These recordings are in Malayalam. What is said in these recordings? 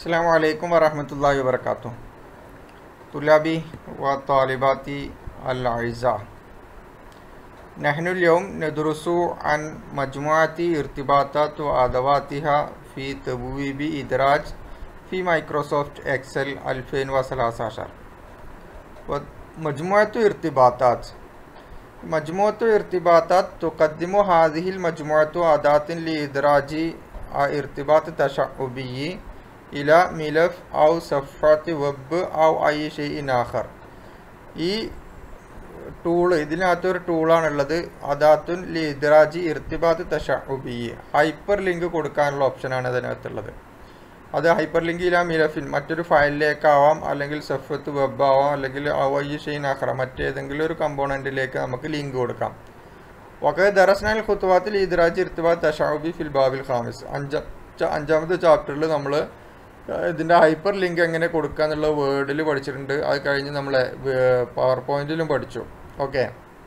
السلام عليكم ورحمة الله وبركاته. طلابي وطالباتي الأعزاء، نحن اليوم ندرس عن مجموعة ارتباطات وأدواتها في تبويب إدراج في مايكروسوفت إكسل 2013. مجموعة ارتباطات تقدم هذه المجموعة أداة لإدراج ارتباط تشعبي إلى ملف أو صفحة ويب أو أي شيء آخر. ഈ ടൂള് ഇതിനകത്തൊരു ടൂളാണുള്ളത്. അദാത്തുൻ ലിദ്രാജി ഇർത്തിബാത്ത് തശഉബി, ഹൈപ്പർ ലിങ്ക് കൊടുക്കാനുള്ള ഓപ്ഷനാണ് ഇതിനകത്തുള്ളത്. അത് ഹൈപ്പർ ലിങ്ക് ഇലാ മിലഫിൻ, മറ്റൊരു ഫയലിലേക്കാവാം, അല്ലെങ്കിൽ സഫത്ത് വെബ് ആവാം, അല്ലെങ്കിൽ ഐ ഷെയ്ൻ ആഖറ, മറ്റേതെങ്കിലും ഒരു കമ്പോണൻറ്റിലേക്ക് നമുക്ക് ലിങ്ക് കൊടുക്കാം. വഖദ് ദറസ്നൽ ഖുത്വാത്തിൽ ഇദ്രാജി ഇർത്തിബാത്ത് തശഉബി ഫിൽ ബാബിൽ ഖാമിസ്, അഞ്ചാമത്തെ ചാപ്റ്ററിൽ നമ്മൾ ഇതിൻ്റെ ഹൈപ്പർ ലിങ്ക് എങ്ങനെ കൊടുക്കുക എന്നുള്ള വേർഡിൽ പഠിച്ചിട്ടുണ്ട്. അത് കഴിഞ്ഞ് നമ്മൾ പവർ പോയിന്റിലും പഠിച്ചു. ഓക്കെ,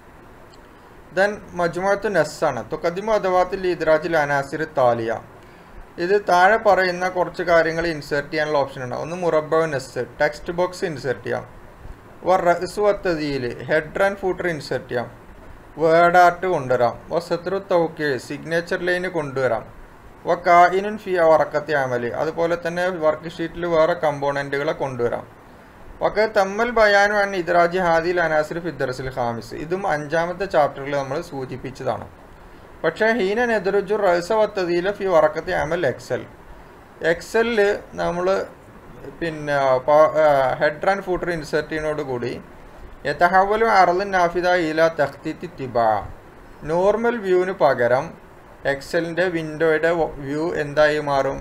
ദെൻ മജ്മുഅത്തു നസ്സാണ്. തുഖദ്ദിമു അദവാത്തിൽ ഇദ്രാജിൽ അനാസിർ താലിയ. ഇത് താഴെ പറയുന്ന കുറച്ച് കാര്യങ്ങൾ ഇൻസേർട്ട് ചെയ്യാനുള്ള ഓപ്ഷനാണ്. ഒന്ന് മുറബ്ബ നസ്, ടെക്സ്റ്റ് ബോക്സ് ഇൻസേർട്ട് ചെയ്യാം. റഅ്സു വത്തദീൽ, ഹെഡർ ആൻഡ് ഫൂട്ടർ ഇൻസേർട്ട് ചെയ്യാം. വേർഡ് ആർട്ട് കൊണ്ടുവരാം. സത്രു തൗക്കീ, സിഗ്നേച്ചർ ലൈന് കൊണ്ടുവരാം. കായിനുൻ ഫി വറക്കത്തെ അമല്, അതുപോലെ തന്നെ വർക്ക് ഷീറ്റിൽ വേറെ കമ്പോണൻറ്റുകളെ കൊണ്ടുവരാം. ഒക്കെ തമ്മൽ ബയാനു ആൻ ഇദ്രാജി ഹാദിൽ അനാസിർ ഫിദ്ദർസിൽ ഖാമിസ്, ഇതും അഞ്ചാമത്തെ ചാപ്റ്ററിൽ നമ്മൾ സൂചിപ്പിച്ചതാണ്. പക്ഷേ ഹീന നെദറുജു റഅ്സ വത്തദീല ഫി വറക്കത്തെ അമൽ എക്സലിൽ നമ്മൾ പിന്നെ ഹെഡർ ആൻഡ് ഫൂട്ടർ ഇൻസേർട്ട് ചെയ്യുന്നതോടുകൂടി യതഹവലു അർളിൻ നാഫിദ ഇല തഖ്തീത്തി തിബാ, നോർമൽ വ്യൂവിന് പകരം എക്സലിൻ്റെ വിൻഡോയുടെ വ്യൂ എന്തായി മാറും?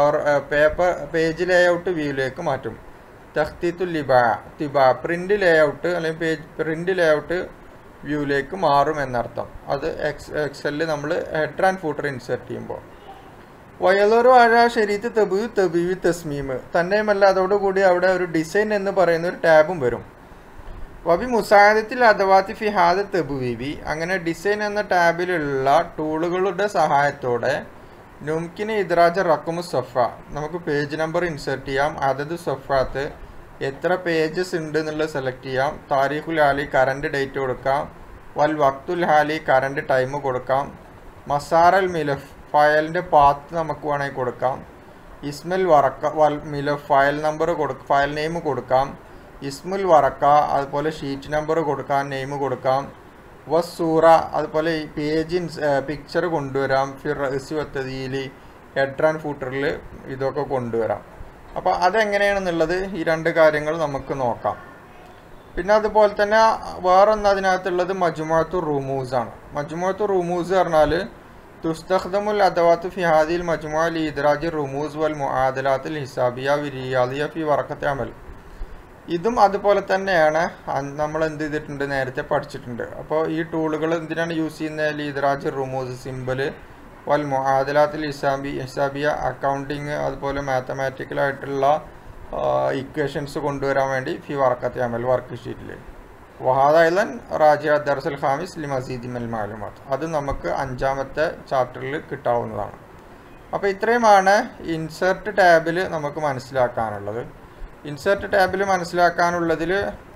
പേജ് ലേഔട്ട് വ്യൂയിലേക്ക് മാറ്റും. തഖ്തീത്തുൽ തിബാ, പ്രിൻ്റ് ലേഔട്ട് അല്ലെങ്കിൽ പ്രിൻ്റ് ലേഔട്ട് വ്യൂയിലേക്ക് മാറും എന്നർത്ഥം. അത് എക്സലിൽ നമ്മൾ ഹെഡർ ആൻഡ് ഫൂട്ടർ ഇൻസേർട്ട് ചെയ്യുമ്പോൾ. വയലൊരു ആഴ ശരീരത്ത് തെബീവ് തസ്മീം, തന്നെയുമല്ല അതോടുകൂടി അവിടെ ഒരു ഡിസൈൻ എന്ന് പറയുന്ന ഒരു ടാബും വരും. വബി മുസാദത്തിൽ അദവാത്തി ഫി ഹാദ തെബുവീബി, അങ്ങനെ ഡിസൈൻ എന്ന ടാബിലുള്ള ടൂളുകളുടെ സഹായത്തോടെ നുംകിന് ഇദ്രാജ റഖമു സഫ, നമുക്ക് പേജ് നമ്പർ ഇൻസേർട്ട് ചെയ്യാം. അതത് സഫാത്ത് എത്ര പേജസ് ഉണ്ട് എന്നുള്ളത് സെലക്ട് ചെയ്യാം. താരീഖുൽ ഹാലി, കറണ്ട് ഡേറ്റ് കൊടുക്കാം. വൽ വക്തുൽ ഹാലി, കറണ്ട് ടൈം കൊടുക്കാം. മസാറൽ മിലഫ്, ഫയലിൻ്റെ പാത്ത് നമുക്ക് വേണമെങ്കിൽ കൊടുക്കാം. ഇസ്മുൽ വറക്ക വൽ മിലഫ്, ഫയൽ നമ്പർ ഫയൽ നെയിം കൊടുക്കാം. ഇസ്മുൽ വറക്ക, അതുപോലെ ഷീറ്റ് നമ്പർ കൊടുക്കാം, നെയിം കൊടുക്കാം. വസൂറ, അതുപോലെ ഈ പേജ് പിക്ചർ കൊണ്ടുവരാം. ഫിർ റഅ്സി വത്തദീലി, ഹെഡർ ആൻഡ് ഫൂട്ടറിൽ ഇതൊക്കെ കൊണ്ടുവരാം. അപ്പോൾ അതെങ്ങനെയാണെന്നുള്ളത് ഈ രണ്ട് കാര്യങ്ങൾ നമുക്ക് നോക്കാം. പിന്നെ അതുപോലെ തന്നെ വേറൊന്ന് അതിനകത്തുള്ളത് മജ്മുഅത്തു റുമൂസാണ്. മജ്മുഅത്തു റുമൂസ് പറഞ്ഞാൽ തുസ്തഖ്ദമുൽ അദവാത്തു ഫി ഹാദിൽ മജ്മുഅ ലി ഇദ്രാജി റുമൂസ് വൽ മുആദലാത്തിൽ ഹിസാബിയ വി റിയാദിയ ഫി വറക്കത്തെ അമൽ. ഇതും അതുപോലെ തന്നെയാണ്, നമ്മൾ എന്ത് ചെയ്തിട്ടുണ്ട്, നേരത്തെ പഠിച്ചിട്ടുണ്ട്. അപ്പോൾ ഈ ടൂളുകൾ എന്തിനാണ് യൂസ് ചെയ്യുന്നത്? ലീദ്രാജ്, റുമൂസ്, സിമ്പിൾ, വൽ മുആദലാത്തിൽ ഹിസാബിയ, അക്കൗണ്ടിങ്, അതുപോലെ മാത്തമാറ്റിക്കലായിട്ടുള്ള ഇക്വേഷൻസ് കൊണ്ടുവരാൻ വേണ്ടി ഫി വറക്കത്തെ അമൽ വർക്ക് ഷീറ്റിൽ. വഹാദൻ റാജിയ ദർസുൽ ഖാമിസ് ലി മസീദി മിൽ മാലൂമാത്ത്, അത് നമുക്ക് അഞ്ചാമത്തെ ചാപ്റ്ററിൽ കിട്ടാവുന്നതാണ്. അപ്പോൾ ഇത്രയുമാണ് ഇൻസേർട്ട് ടാബിൽ നമുക്ക് മനസ്സിലാക്കാനുള്ളത്. ഇൻസേർട്ട് ടാബിൽ മനസ്സിലാക്കാനുള്ളതിൽ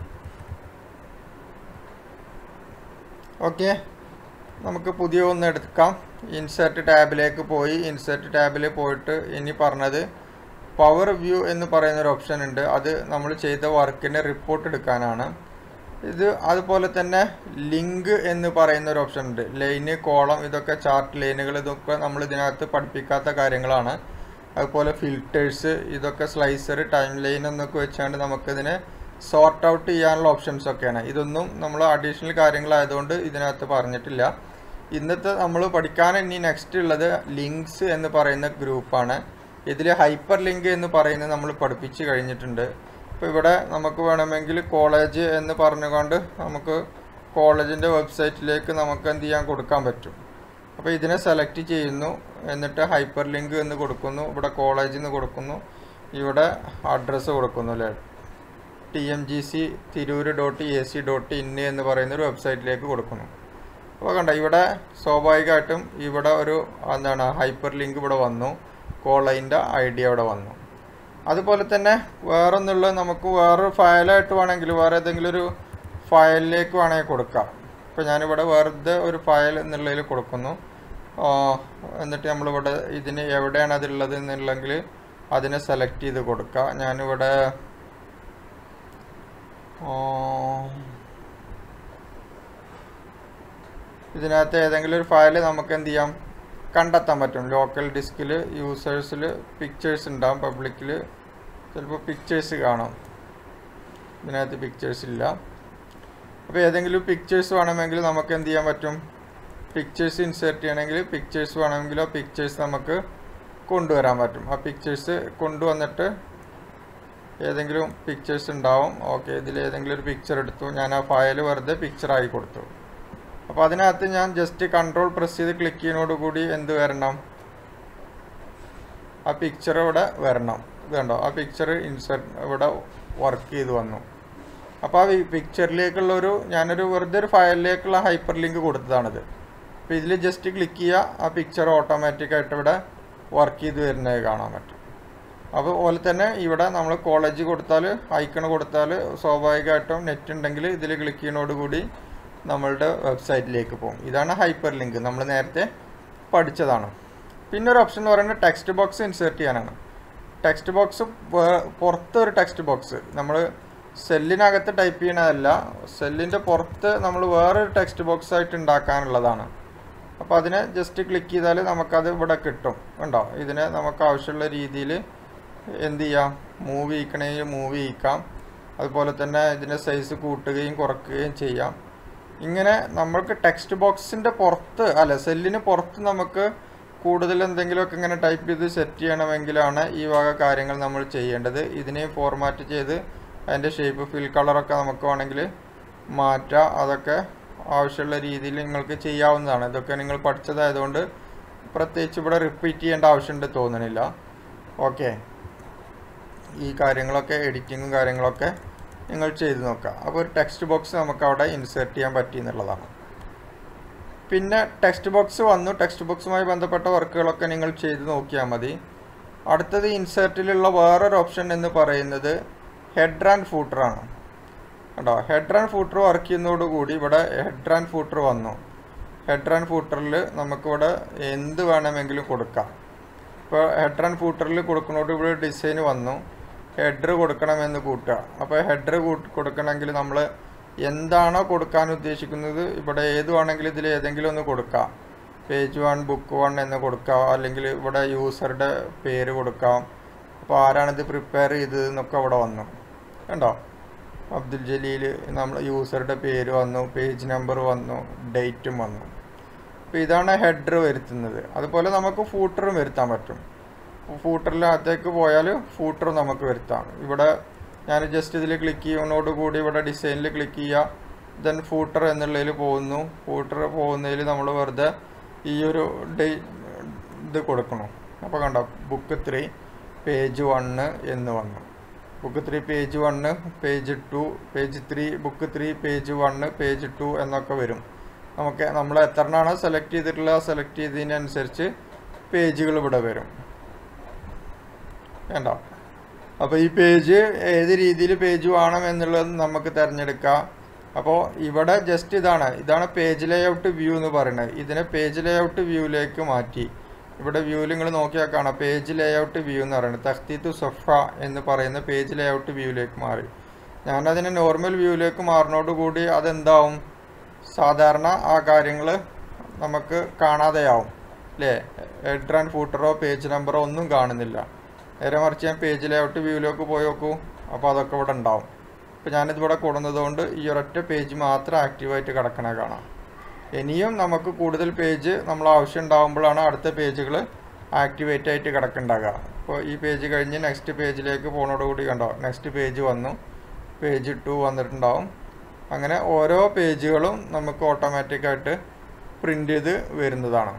ഓക്കെ, നമുക്ക് പുതിയ ഒന്ന് എടുക്കാം. ഇൻസേർട്ട് ടാബിലേക്ക് പോയി, ഇൻസേർട്ട് ടാബിൽ പോയിട്ട് ഇനി പറഞ്ഞത് പവർ വ്യൂ എന്ന് പറയുന്നൊരു ഓപ്ഷൻ ഉണ്ട്. അത് നമ്മൾ ചെയ്ത വർക്കിൻ്റെ റിപ്പോർട്ട് എടുക്കാനാണ്. ഇത് അതുപോലെ തന്നെ ലിങ്ക് എന്ന് പറയുന്നൊരു ഓപ്ഷൻ ഉണ്ട്. ലൈന്, കോളം, ഇതൊക്കെ ചാർട്ട് ലൈനുകൾ, ഇതൊക്കെ നമ്മൾ ഇതിനകത്ത് പഠിപ്പിക്കാത്ത കാര്യങ്ങളാണ്. അതുപോലെ ഫിൽറ്റേഴ്സ്, ഇതൊക്കെ സ്ലൈസർ, ടൈം ലൈൻ എന്നൊക്കെ വെച്ചാണ്ട് നമുക്കിതിനെ സോർട്ട് ഔട്ട് ചെയ്യാനുള്ള ഓപ്ഷൻസൊക്കെയാണ്. ഇതൊന്നും നമ്മൾ അഡീഷണൽ കാര്യങ്ങളായതുകൊണ്ട് ഇതിനകത്ത് പറഞ്ഞിട്ടില്ല. ഇന്നത്തെ നമ്മൾ പഠിക്കാൻ ഇനി നെക്സ്റ്റ് ഉള്ളത് ലിങ്ക്സ് എന്ന് പറയുന്ന ഗ്രൂപ്പാണ്. ഇതിൽ ഹൈപ്പർ ലിങ്ക് എന്ന് പറയുന്നത് നമ്മൾ പഠിപ്പിച്ച് കഴിഞ്ഞിട്ടുണ്ട്. അപ്പോൾ ഇവിടെ നമുക്ക് വേണമെങ്കിൽ കോളേജ് എന്ന് പറഞ്ഞുകൊണ്ട് നമുക്ക് കോളേജിൻ്റെ വെബ്സൈറ്റിലേക്ക് നമുക്ക് എന്ത് ചെയ്യാൻ കൊടുക്കാൻ പറ്റും. അപ്പോൾ ഇതിനെ സെലക്ട് ചെയ്യുന്നു, എന്നിട്ട് ഹൈപ്പർ ലിങ്ക് എന്ന് കൊടുക്കുന്നു. ഇവിടെ കോളേജിൽ നിന്ന് കൊടുക്കുന്നു, ഇവിടെ അഡ്രസ്സ് കൊടുക്കുന്നു അല്ലേ, TMGC tirur.ac.in എന്ന് പറയുന്നൊരു വെബ്സൈറ്റിലേക്ക് കൊടുക്കുന്നു. അപ്പോൾ കണ്ട ഇവിടെ സ്വാഭാവികമായിട്ടും ഇവിടെ ഒരു എന്താണ് ഹൈപ്പർ ലിങ്ക് ഇവിടെ വന്നു, കോളേജിൻ്റെ ID അവിടെ വന്നു. അതുപോലെ തന്നെ വേറൊന്നുള്ളത് നമുക്ക് വേറൊരു ഫയലായിട്ട് വേണമെങ്കിൽ വേറെ ഏതെങ്കിലും ഒരു ഫയലിലേക്ക് വേണമെങ്കിൽ കൊടുക്കാം. ഇപ്പോൾ ഞാനിവിടെ വെറുതെ ഒരു ഫയൽ എന്നുള്ളതിൽ കൊടുക്കുന്നു. എന്നിട്ട് നമ്മളിവിടെ ഇതിന് എവിടെയാണ് അതുള്ളത് എന്നുള്ളെങ്കിൽ അതിനെ സെലക്ട് ചെയ്ത് കൊടുക്കുക. ഞാനിവിടെ ഇതിനകത്ത് ഏതെങ്കിലും ഒരു ഫയൽ നമുക്ക് എന്ത് ചെയ്യാം, കണ്ടെത്താൻ പറ്റും. ലോക്കൽ ഡിസ്കിൽ യൂസേഴ്സിൽ പിക്ചേഴ്സ് ഉണ്ടാകും, പബ്ലിക്കിൽ ചിലപ്പോൾ പിക്ചേഴ്സ് കാണാം, ഇതിനകത്ത് പിക്ചേഴ്സ് ഇല്ല. അപ്പോൾ ഏതെങ്കിലും പിക്ചേഴ്സ് വേണമെങ്കിൽ നമുക്ക് എന്ത് ചെയ്യാൻ പറ്റും, പിക്ചേഴ്സ് ഇൻസേർട്ട് ചെയ്യണമെങ്കിൽ പിക്ചേഴ്സ് വേണമെങ്കിൽ ആ പിക്ചേഴ്സ് നമുക്ക് കൊണ്ടുവരാൻ പറ്റും. ആ പിക്ചേഴ്സ് കൊണ്ടുവന്നിട്ട് ഏതെങ്കിലും പിക്ചേഴ്സ് ഉണ്ടാവും. ഓക്കെ, ഇതിൽ ഏതെങ്കിലും ഒരു പിക്ചർ എടുത്തു, ഞാൻ ആ ഫയൽ വെറുതെ പിക്ചറായി കൊടുത്തു. അപ്പോൾ അതിനകത്ത് ഞാൻ ജസ്റ്റ് കൺട്രോൾ പ്രസ് ചെയ്ത് ക്ലിക്ക് ചെയ്യുന്നതോടുകൂടി എന്ത് വരണം, ആ പിക്ചർ ഇവിടെ വരണം. ഇത് കണ്ടോ, ആ പിക്ചർ ഇൻസേർട്ട് ഇവിടെ വർക്ക് ചെയ്ത് വന്നു. അപ്പോൾ ആ പിക്ചറിലേക്കുള്ളൊരു ഞാനൊരു വെറുതെ ഒരു ഫയലിലേക്കുള്ള ഹൈപ്പർ ലിങ്ക് കൊടുത്തതാണിത്. അപ്പോൾ ഇതിൽ ജസ്റ്റ് ക്ലിക്ക് ചെയ്യുക, ആ പിക്ചർ ഓട്ടോമാറ്റിക്കായിട്ട് ഇവിടെ വർക്ക് ചെയ്ത് വരുന്നത് കാണാൻ പറ്റും. അതുപോലെ തന്നെ ഇവിടെ നമ്മൾ കോളേജ് കൊടുത്താൽ, ഐക്കൺ കൊടുത്താൽ സ്വാഭാവികമായിട്ടും നെറ്റ് ഉണ്ടെങ്കിൽ ഇതിൽ ക്ലിക്ക് ചെയ്യുന്നതോടുകൂടി നമ്മളുടെ വെബ്സൈറ്റിലേക്ക് പോകും. ഇതാണ് ഹൈപ്പർ ലിങ്ക്, നമ്മൾ നേരത്തെ പഠിച്ചതാണ്. പിന്നെ ഒരു ഓപ്ഷൻ എന്ന് പറയുന്നത് ടെക്സ്റ്റ് ബോക്സ് ഇൻസേർട്ട് ചെയ്യാനാണ്. ടെക്സ്റ്റ് ബോക്സ് പുറത്തൊരു ടെക്സ്റ്റ് ബോക്സ്, നമ്മൾ സെല്ലിനകത്ത് ടൈപ്പ് ചെയ്യണതല്ല, സെല്ലിൻ്റെ പുറത്ത് നമ്മൾ വേറൊരു ടെക്സ്റ്റ് ബോക്സ് ആയിട്ട് ഉണ്ടാക്കാനുള്ളതാണ്. അപ്പോൾ അതിനെ ജസ്റ്റ് ക്ലിക്ക് ചെയ്താൽ നമുക്കത് ഇവിടെ കിട്ടും. ഉണ്ടോ, ഇതിനെ നമുക്ക് ആവശ്യമുള്ള രീതിയിൽ എന്ത് ചെയ്യാം, മൂവ് ചെയ്യിക്കണമെങ്കിൽ മൂവ് ചെയ്യിക്കാം. അതുപോലെ തന്നെ ഇതിൻ്റെ സൈസ് കൂട്ടുകയും കുറയ്ക്കുകയും ചെയ്യാം. ഇങ്ങനെ നമ്മൾക്ക് ടെക്സ്റ്റ് ബോക്സിൻ്റെ പുറത്ത് അല്ല, സെല്ലിന് പുറത്ത് നമുക്ക് കൂടുതൽ എന്തെങ്കിലുമൊക്കെ ഇങ്ങനെ ടൈപ്പ് ചെയ്ത് സെറ്റ് ചെയ്യണമെങ്കിലാണ് ഈ വക കാര്യങ്ങൾ നമ്മൾ ചെയ്യേണ്ടത്. ഇതിനെ ഫോർമാറ്റ് ചെയ്ത് അതിൻ്റെ ഷേപ്പ് ഫിൽ കളറൊക്കെ നമുക്ക് വേണമെങ്കിൽ മാറ്റാം. അതൊക്കെ ആവശ്യമുള്ള രീതിയിൽ നിങ്ങൾക്ക് ചെയ്യാവുന്നതാണ്. ഇതൊക്കെ നിങ്ങൾ പഠിച്ചതായതുകൊണ്ട് പ്രത്യേകിച്ച് ഇവിടെ റിപ്പീറ്റ് ചെയ്യേണ്ട ആവശ്യമുണ്ട് തോന്നണില്ല. ഓക്കെ, ഈ കാര്യങ്ങളൊക്കെ എഡിറ്റിങ്ങും കാര്യങ്ങളൊക്കെ നിങ്ങൾ ചെയ്ത് നോക്കുക. അപ്പോൾ ഒരു ടെക്സ്റ്റ് ബോക്സ് നമുക്ക് അവിടെ ഇൻസേർട്ട് ചെയ്യാൻ പറ്റി എന്നുള്ളതാണ്. പിന്നെ ടെക്സ്റ്റ് ബോക്സ് വന്നു, ടെക്സ്റ്റ് ബോക്സുമായി ബന്ധപ്പെട്ട വർക്കുകളൊക്കെ നിങ്ങൾ ചെയ്ത് നോക്കിയാൽ മതി. അടുത്തത് ഇൻസേർട്ടിലുള്ള വേറൊരു ഓപ്ഷൻ എന്ന് പറയുന്നത് ഹെഡർ ആൻഡ് ഫൂട്ടറാണ്. കേട്ടോ, ഹെഡർ ആൻഡ് ഫൂട്ടർ വർക്ക് ചെയ്യുന്നതോടുകൂടി ഇവിടെ ഹെഡർ ആൻഡ് ഫൂട്ടർ വന്നു. ഹെഡർ ആൻഡ് ഫൂട്ടറിൽ നമുക്കിവിടെ എന്ത് വേണമെങ്കിലും കൊടുക്കാം. ഇപ്പോൾ ഹെഡർ ആൻഡ് ഫൂട്ടറിൽ കൊടുക്കുന്നതോട് ഇവിടെ ഡിസൈൻ വന്നു, ഹെഡർ കൊടുക്കണമെന്ന് കൂട്ടുക. അപ്പോൾ ഹെഡർ കൊടുക്കണമെങ്കിൽ നമ്മൾ എന്താണോ കൊടുക്കാൻ ഉദ്ദേശിക്കുന്നത് ഇവിടെ ഏത് വേണമെങ്കിലും ഇതിൽ ഏതെങ്കിലും ഒന്ന് കൊടുക്കാം. പേജ് 1 ബുക്ക് 1 എന്ന് കൊടുക്കാം, അല്ലെങ്കിൽ ഇവിടെ യൂസറുടെ പേര് കൊടുക്കാം. അപ്പോൾ ആരാണിത് പ്രിപ്പയർ ചെയ്തതെന്നൊക്കെ അവിടെ വന്നു. കണ്ടോ, അബ്ദുൽ ജലീൽ, നമ്മൾ യൂസറുടെ പേര് വന്നു, പേജ് നമ്പർ വന്നു, ഡേറ്റും വന്നു. അപ്പോൾ ഇതാണ് ഹെഡർ വരുത്തുന്നത്. അതുപോലെ നമുക്ക് ഫൂട്ടറും വരുത്താൻ പറ്റും. ഫൂട്ടറിനകത്തേക്ക് പോയാൽ ഫൂട്ടർ നമുക്ക് വരുത്താം. ഇവിടെ ഞാൻ ജസ്റ്റ് ഇതിൽ ക്ലിക്ക് ചെയ്യുന്നതോടുകൂടി ഇവിടെ ഡിസൈനിൽ ക്ലിക്ക് ചെയ്യുക, ദെൻ ഫൂട്ടർ എന്നുള്ളതിൽ പോകുന്നു. ഫൂട്ടർ പോകുന്നതിൽ നമ്മൾ വെറുതെ ഈ ഒരു ഇത് കൊടുക്കണം. അപ്പോൾ കണ്ടോ, ബുക്ക് 3 പേജ് 1 എന്ന് വന്നു. Book 3 page 1, page 2, page 3, book 3 page 1, page 2 എന്നൊക്കെ വരും. നമ്മൾ എത്രണ്ണാണ് സെലക്ട് ചെയ്തിട്ടുള്ളത്, സെലക്ട് ചെയ്തതിനനുസരിച്ച് പേജുകൾ ഇവിടെ വരും. വേണ്ട, അപ്പോൾ ഈ പേജ് ഏത് രീതിയിൽ പേജ് വേണം എന്നുള്ളത് നമുക്ക് തിരഞ്ഞെടുക്കാം. അപ്പോൾ ഇവിടെ ജസ്റ്റ് ഇതാണ് പേജ് ലേഔട്ട് വ്യൂ എന്ന് പറയുന്നത്. ഇതിനെ പേജ് ലേഔട്ട് വ്യൂവിലേക്ക് മാറ്റി. ഇവിടെ വ്യൂവിൽ നിങ്ങൾ നോക്കിയാൽ കാണാം, പേജ് ലേഔട്ട് വ്യൂ എന്ന് പറയുന്നത് തഖ്തീത്തു സഫ എന്ന് പറയുന്ന പേജ് ലേഔട്ട് വ്യൂവിലേക്ക് മാറി. ഞാനതിനെ നോർമൽ വ്യൂവിലേക്ക് മാറുന്നതോടുകൂടി അതെന്താവും, സാധാരണ ആ കാര്യങ്ങൾ നമുക്ക് കാണാതെയാവും അല്ലേ. ഹെഡർ ആൻഡ് ഫൂട്ടറോ പേജ് നമ്പറോ ഒന്നും കാണുന്നില്ല. നേരെ മറിച്ച് ഞാൻ പേജ് ലേഔട്ട് വ്യൂവിലേക്ക് പോയി നോക്കൂ, അപ്പോൾ അതൊക്കെ ഇവിടെ ഉണ്ടാവും. ഇപ്പോൾ ഞാനിതിവിടെ കൊടുക്കുന്നതുകൊണ്ട് ഈ ഒരൊറ്റ പേജ് മാത്രം ആക്റ്റീവായിട്ട് കിടക്കണ കാണാം. ഇനിയും നമുക്ക് കൂടുതൽ പേജ് നമ്മൾ ആവശ്യം ഉണ്ടാകുമ്പോഴാണ് അടുത്ത പേജുകൾ ആക്ടിവേറ്റ് ആയിട്ട് കിടക്കുന്നുണ്ടാകുക. അപ്പോൾ ഈ പേജ് കഴിഞ്ഞ് നെക്സ്റ്റ് പേജിലേക്ക് പോകുന്നതോടുകൂടി കണ്ടോ, നെക്സ്റ്റ് പേജ് വന്നു, പേജ് 2 വന്നിട്ടുണ്ടാവും. അങ്ങനെ ഓരോ പേജുകളും നമുക്ക് ഓട്ടോമാറ്റിക്കായിട്ട് പ്രിൻ്റ് ചെയ്ത് വരുന്നതാണ്.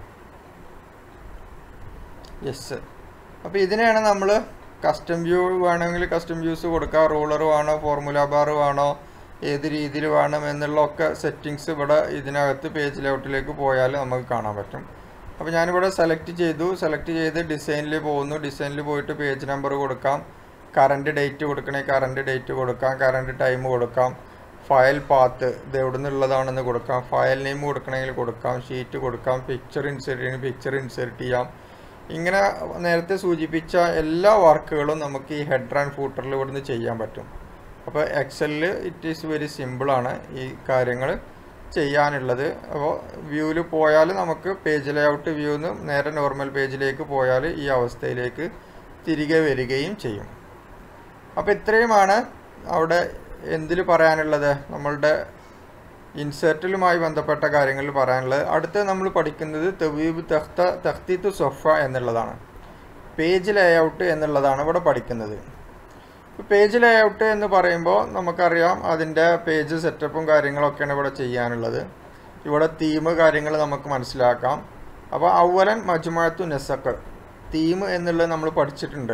യെസ്, അപ്പോൾ ഇതിനെയാണ് നമ്മൾ കസ്റ്റം വ്യൂ വേണമെങ്കിൽ കസ്റ്റം വ്യൂസ് കൊടുക്കുക, റൂളർ വേണോ, ഫോർമുല ബാർ വേണോ, ഏത് രീതിയിൽ വേണം എന്നുള്ളതൊക്കെ സെറ്റിങ്സ് ഇവിടെ ഇതിനകത്ത് പേജ് ലേഔട്ടിലേക്ക് പോയാൽ നമുക്ക് കാണാൻ പറ്റും. അപ്പോൾ ഞാനിവിടെ സെലക്ട് ചെയ്ത് ഡിസൈനിൽ പോകുന്നു. ഡിസൈനിൽ പോയിട്ട് പേജ് നമ്പർ കൊടുക്കാം. കറണ്ട് ഡേറ്റ് കൊടുക്കണേ കറണ്ട് ഡേറ്റ് കൊടുക്കാം, കറണ്ട് ടൈം കൊടുക്കാം, ഫയൽ പാത്ത് ഇത് എവിടെ നിന്നുള്ളതാണെന്ന് കൊടുക്കാം, ഫയൽ നെയിം കൊടുക്കണമെങ്കിൽ കൊടുക്കാം, ഷീറ്റ് കൊടുക്കാം, പിക്ചർ ഇൻസേർട്ട് ചെയ്യണമെങ്കിൽ പിക്ചർ ഇൻസേർട്ട് ചെയ്യാം. ഇങ്ങനെ നേരത്തെ സൂചിപ്പിച്ച എല്ലാ വർക്കുകളും നമുക്ക് ഈ ഹെഡർ ആൻഡ് ഫൂട്ടറിൽ ഇവിടുന്ന് ചെയ്യാൻ പറ്റും. അപ്പോൾ എക്സലിൽ ഇറ്റ് ഈസ് വെരി സിമ്പിളാണ് ഈ കാര്യങ്ങൾ ചെയ്യാനുള്ളത്. അപ്പോൾ വ്യൂവിൽ പോയാൽ നമുക്ക് പേജ് ലേഔട്ട് വ്യൂന്ന് നേരെ നോർമൽ പേജിലേക്ക് പോയാൽ ഈ അവസ്ഥയിലേക്ക് തിരികെ വരികയും ചെയ്യും. അപ്പോൾ ഇത്രയുമാണ് അവിടെ എന്തിൽ പറയാനുള്ളത്, നമ്മളുടെ ഇൻസേർട്ടിലുമായി ബന്ധപ്പെട്ട കാര്യങ്ങളിൽ പറയാനുള്ളത്. അടുത്ത് നമ്മൾ പഠിക്കുന്നത് തവീബ് തഖ്തീത്ത് സൊഫ എന്നുള്ളതാണ്. പേജ് ലേഔട്ട് എന്നുള്ളതാണ് ഇവിടെ പഠിക്കുന്നത്. പേജ് ലേഔട്ട് എന്ന് പറയുമ്പോൾ നമുക്കറിയാം അതിൻ്റെ പേജ് സെറ്റപ്പും കാര്യങ്ങളൊക്കെയാണ് ഇവിടെ ചെയ്യാനുള്ളത്. ഇവിടെ തീം കാര്യങ്ങൾ നമുക്ക് മനസ്സിലാക്കാം. അപ്പോൾ അവലൻ മജ്മുഅത്തു നസഖ് തീം എന്നുള്ളത് നമ്മൾ പഠിച്ചിട്ടുണ്ട്.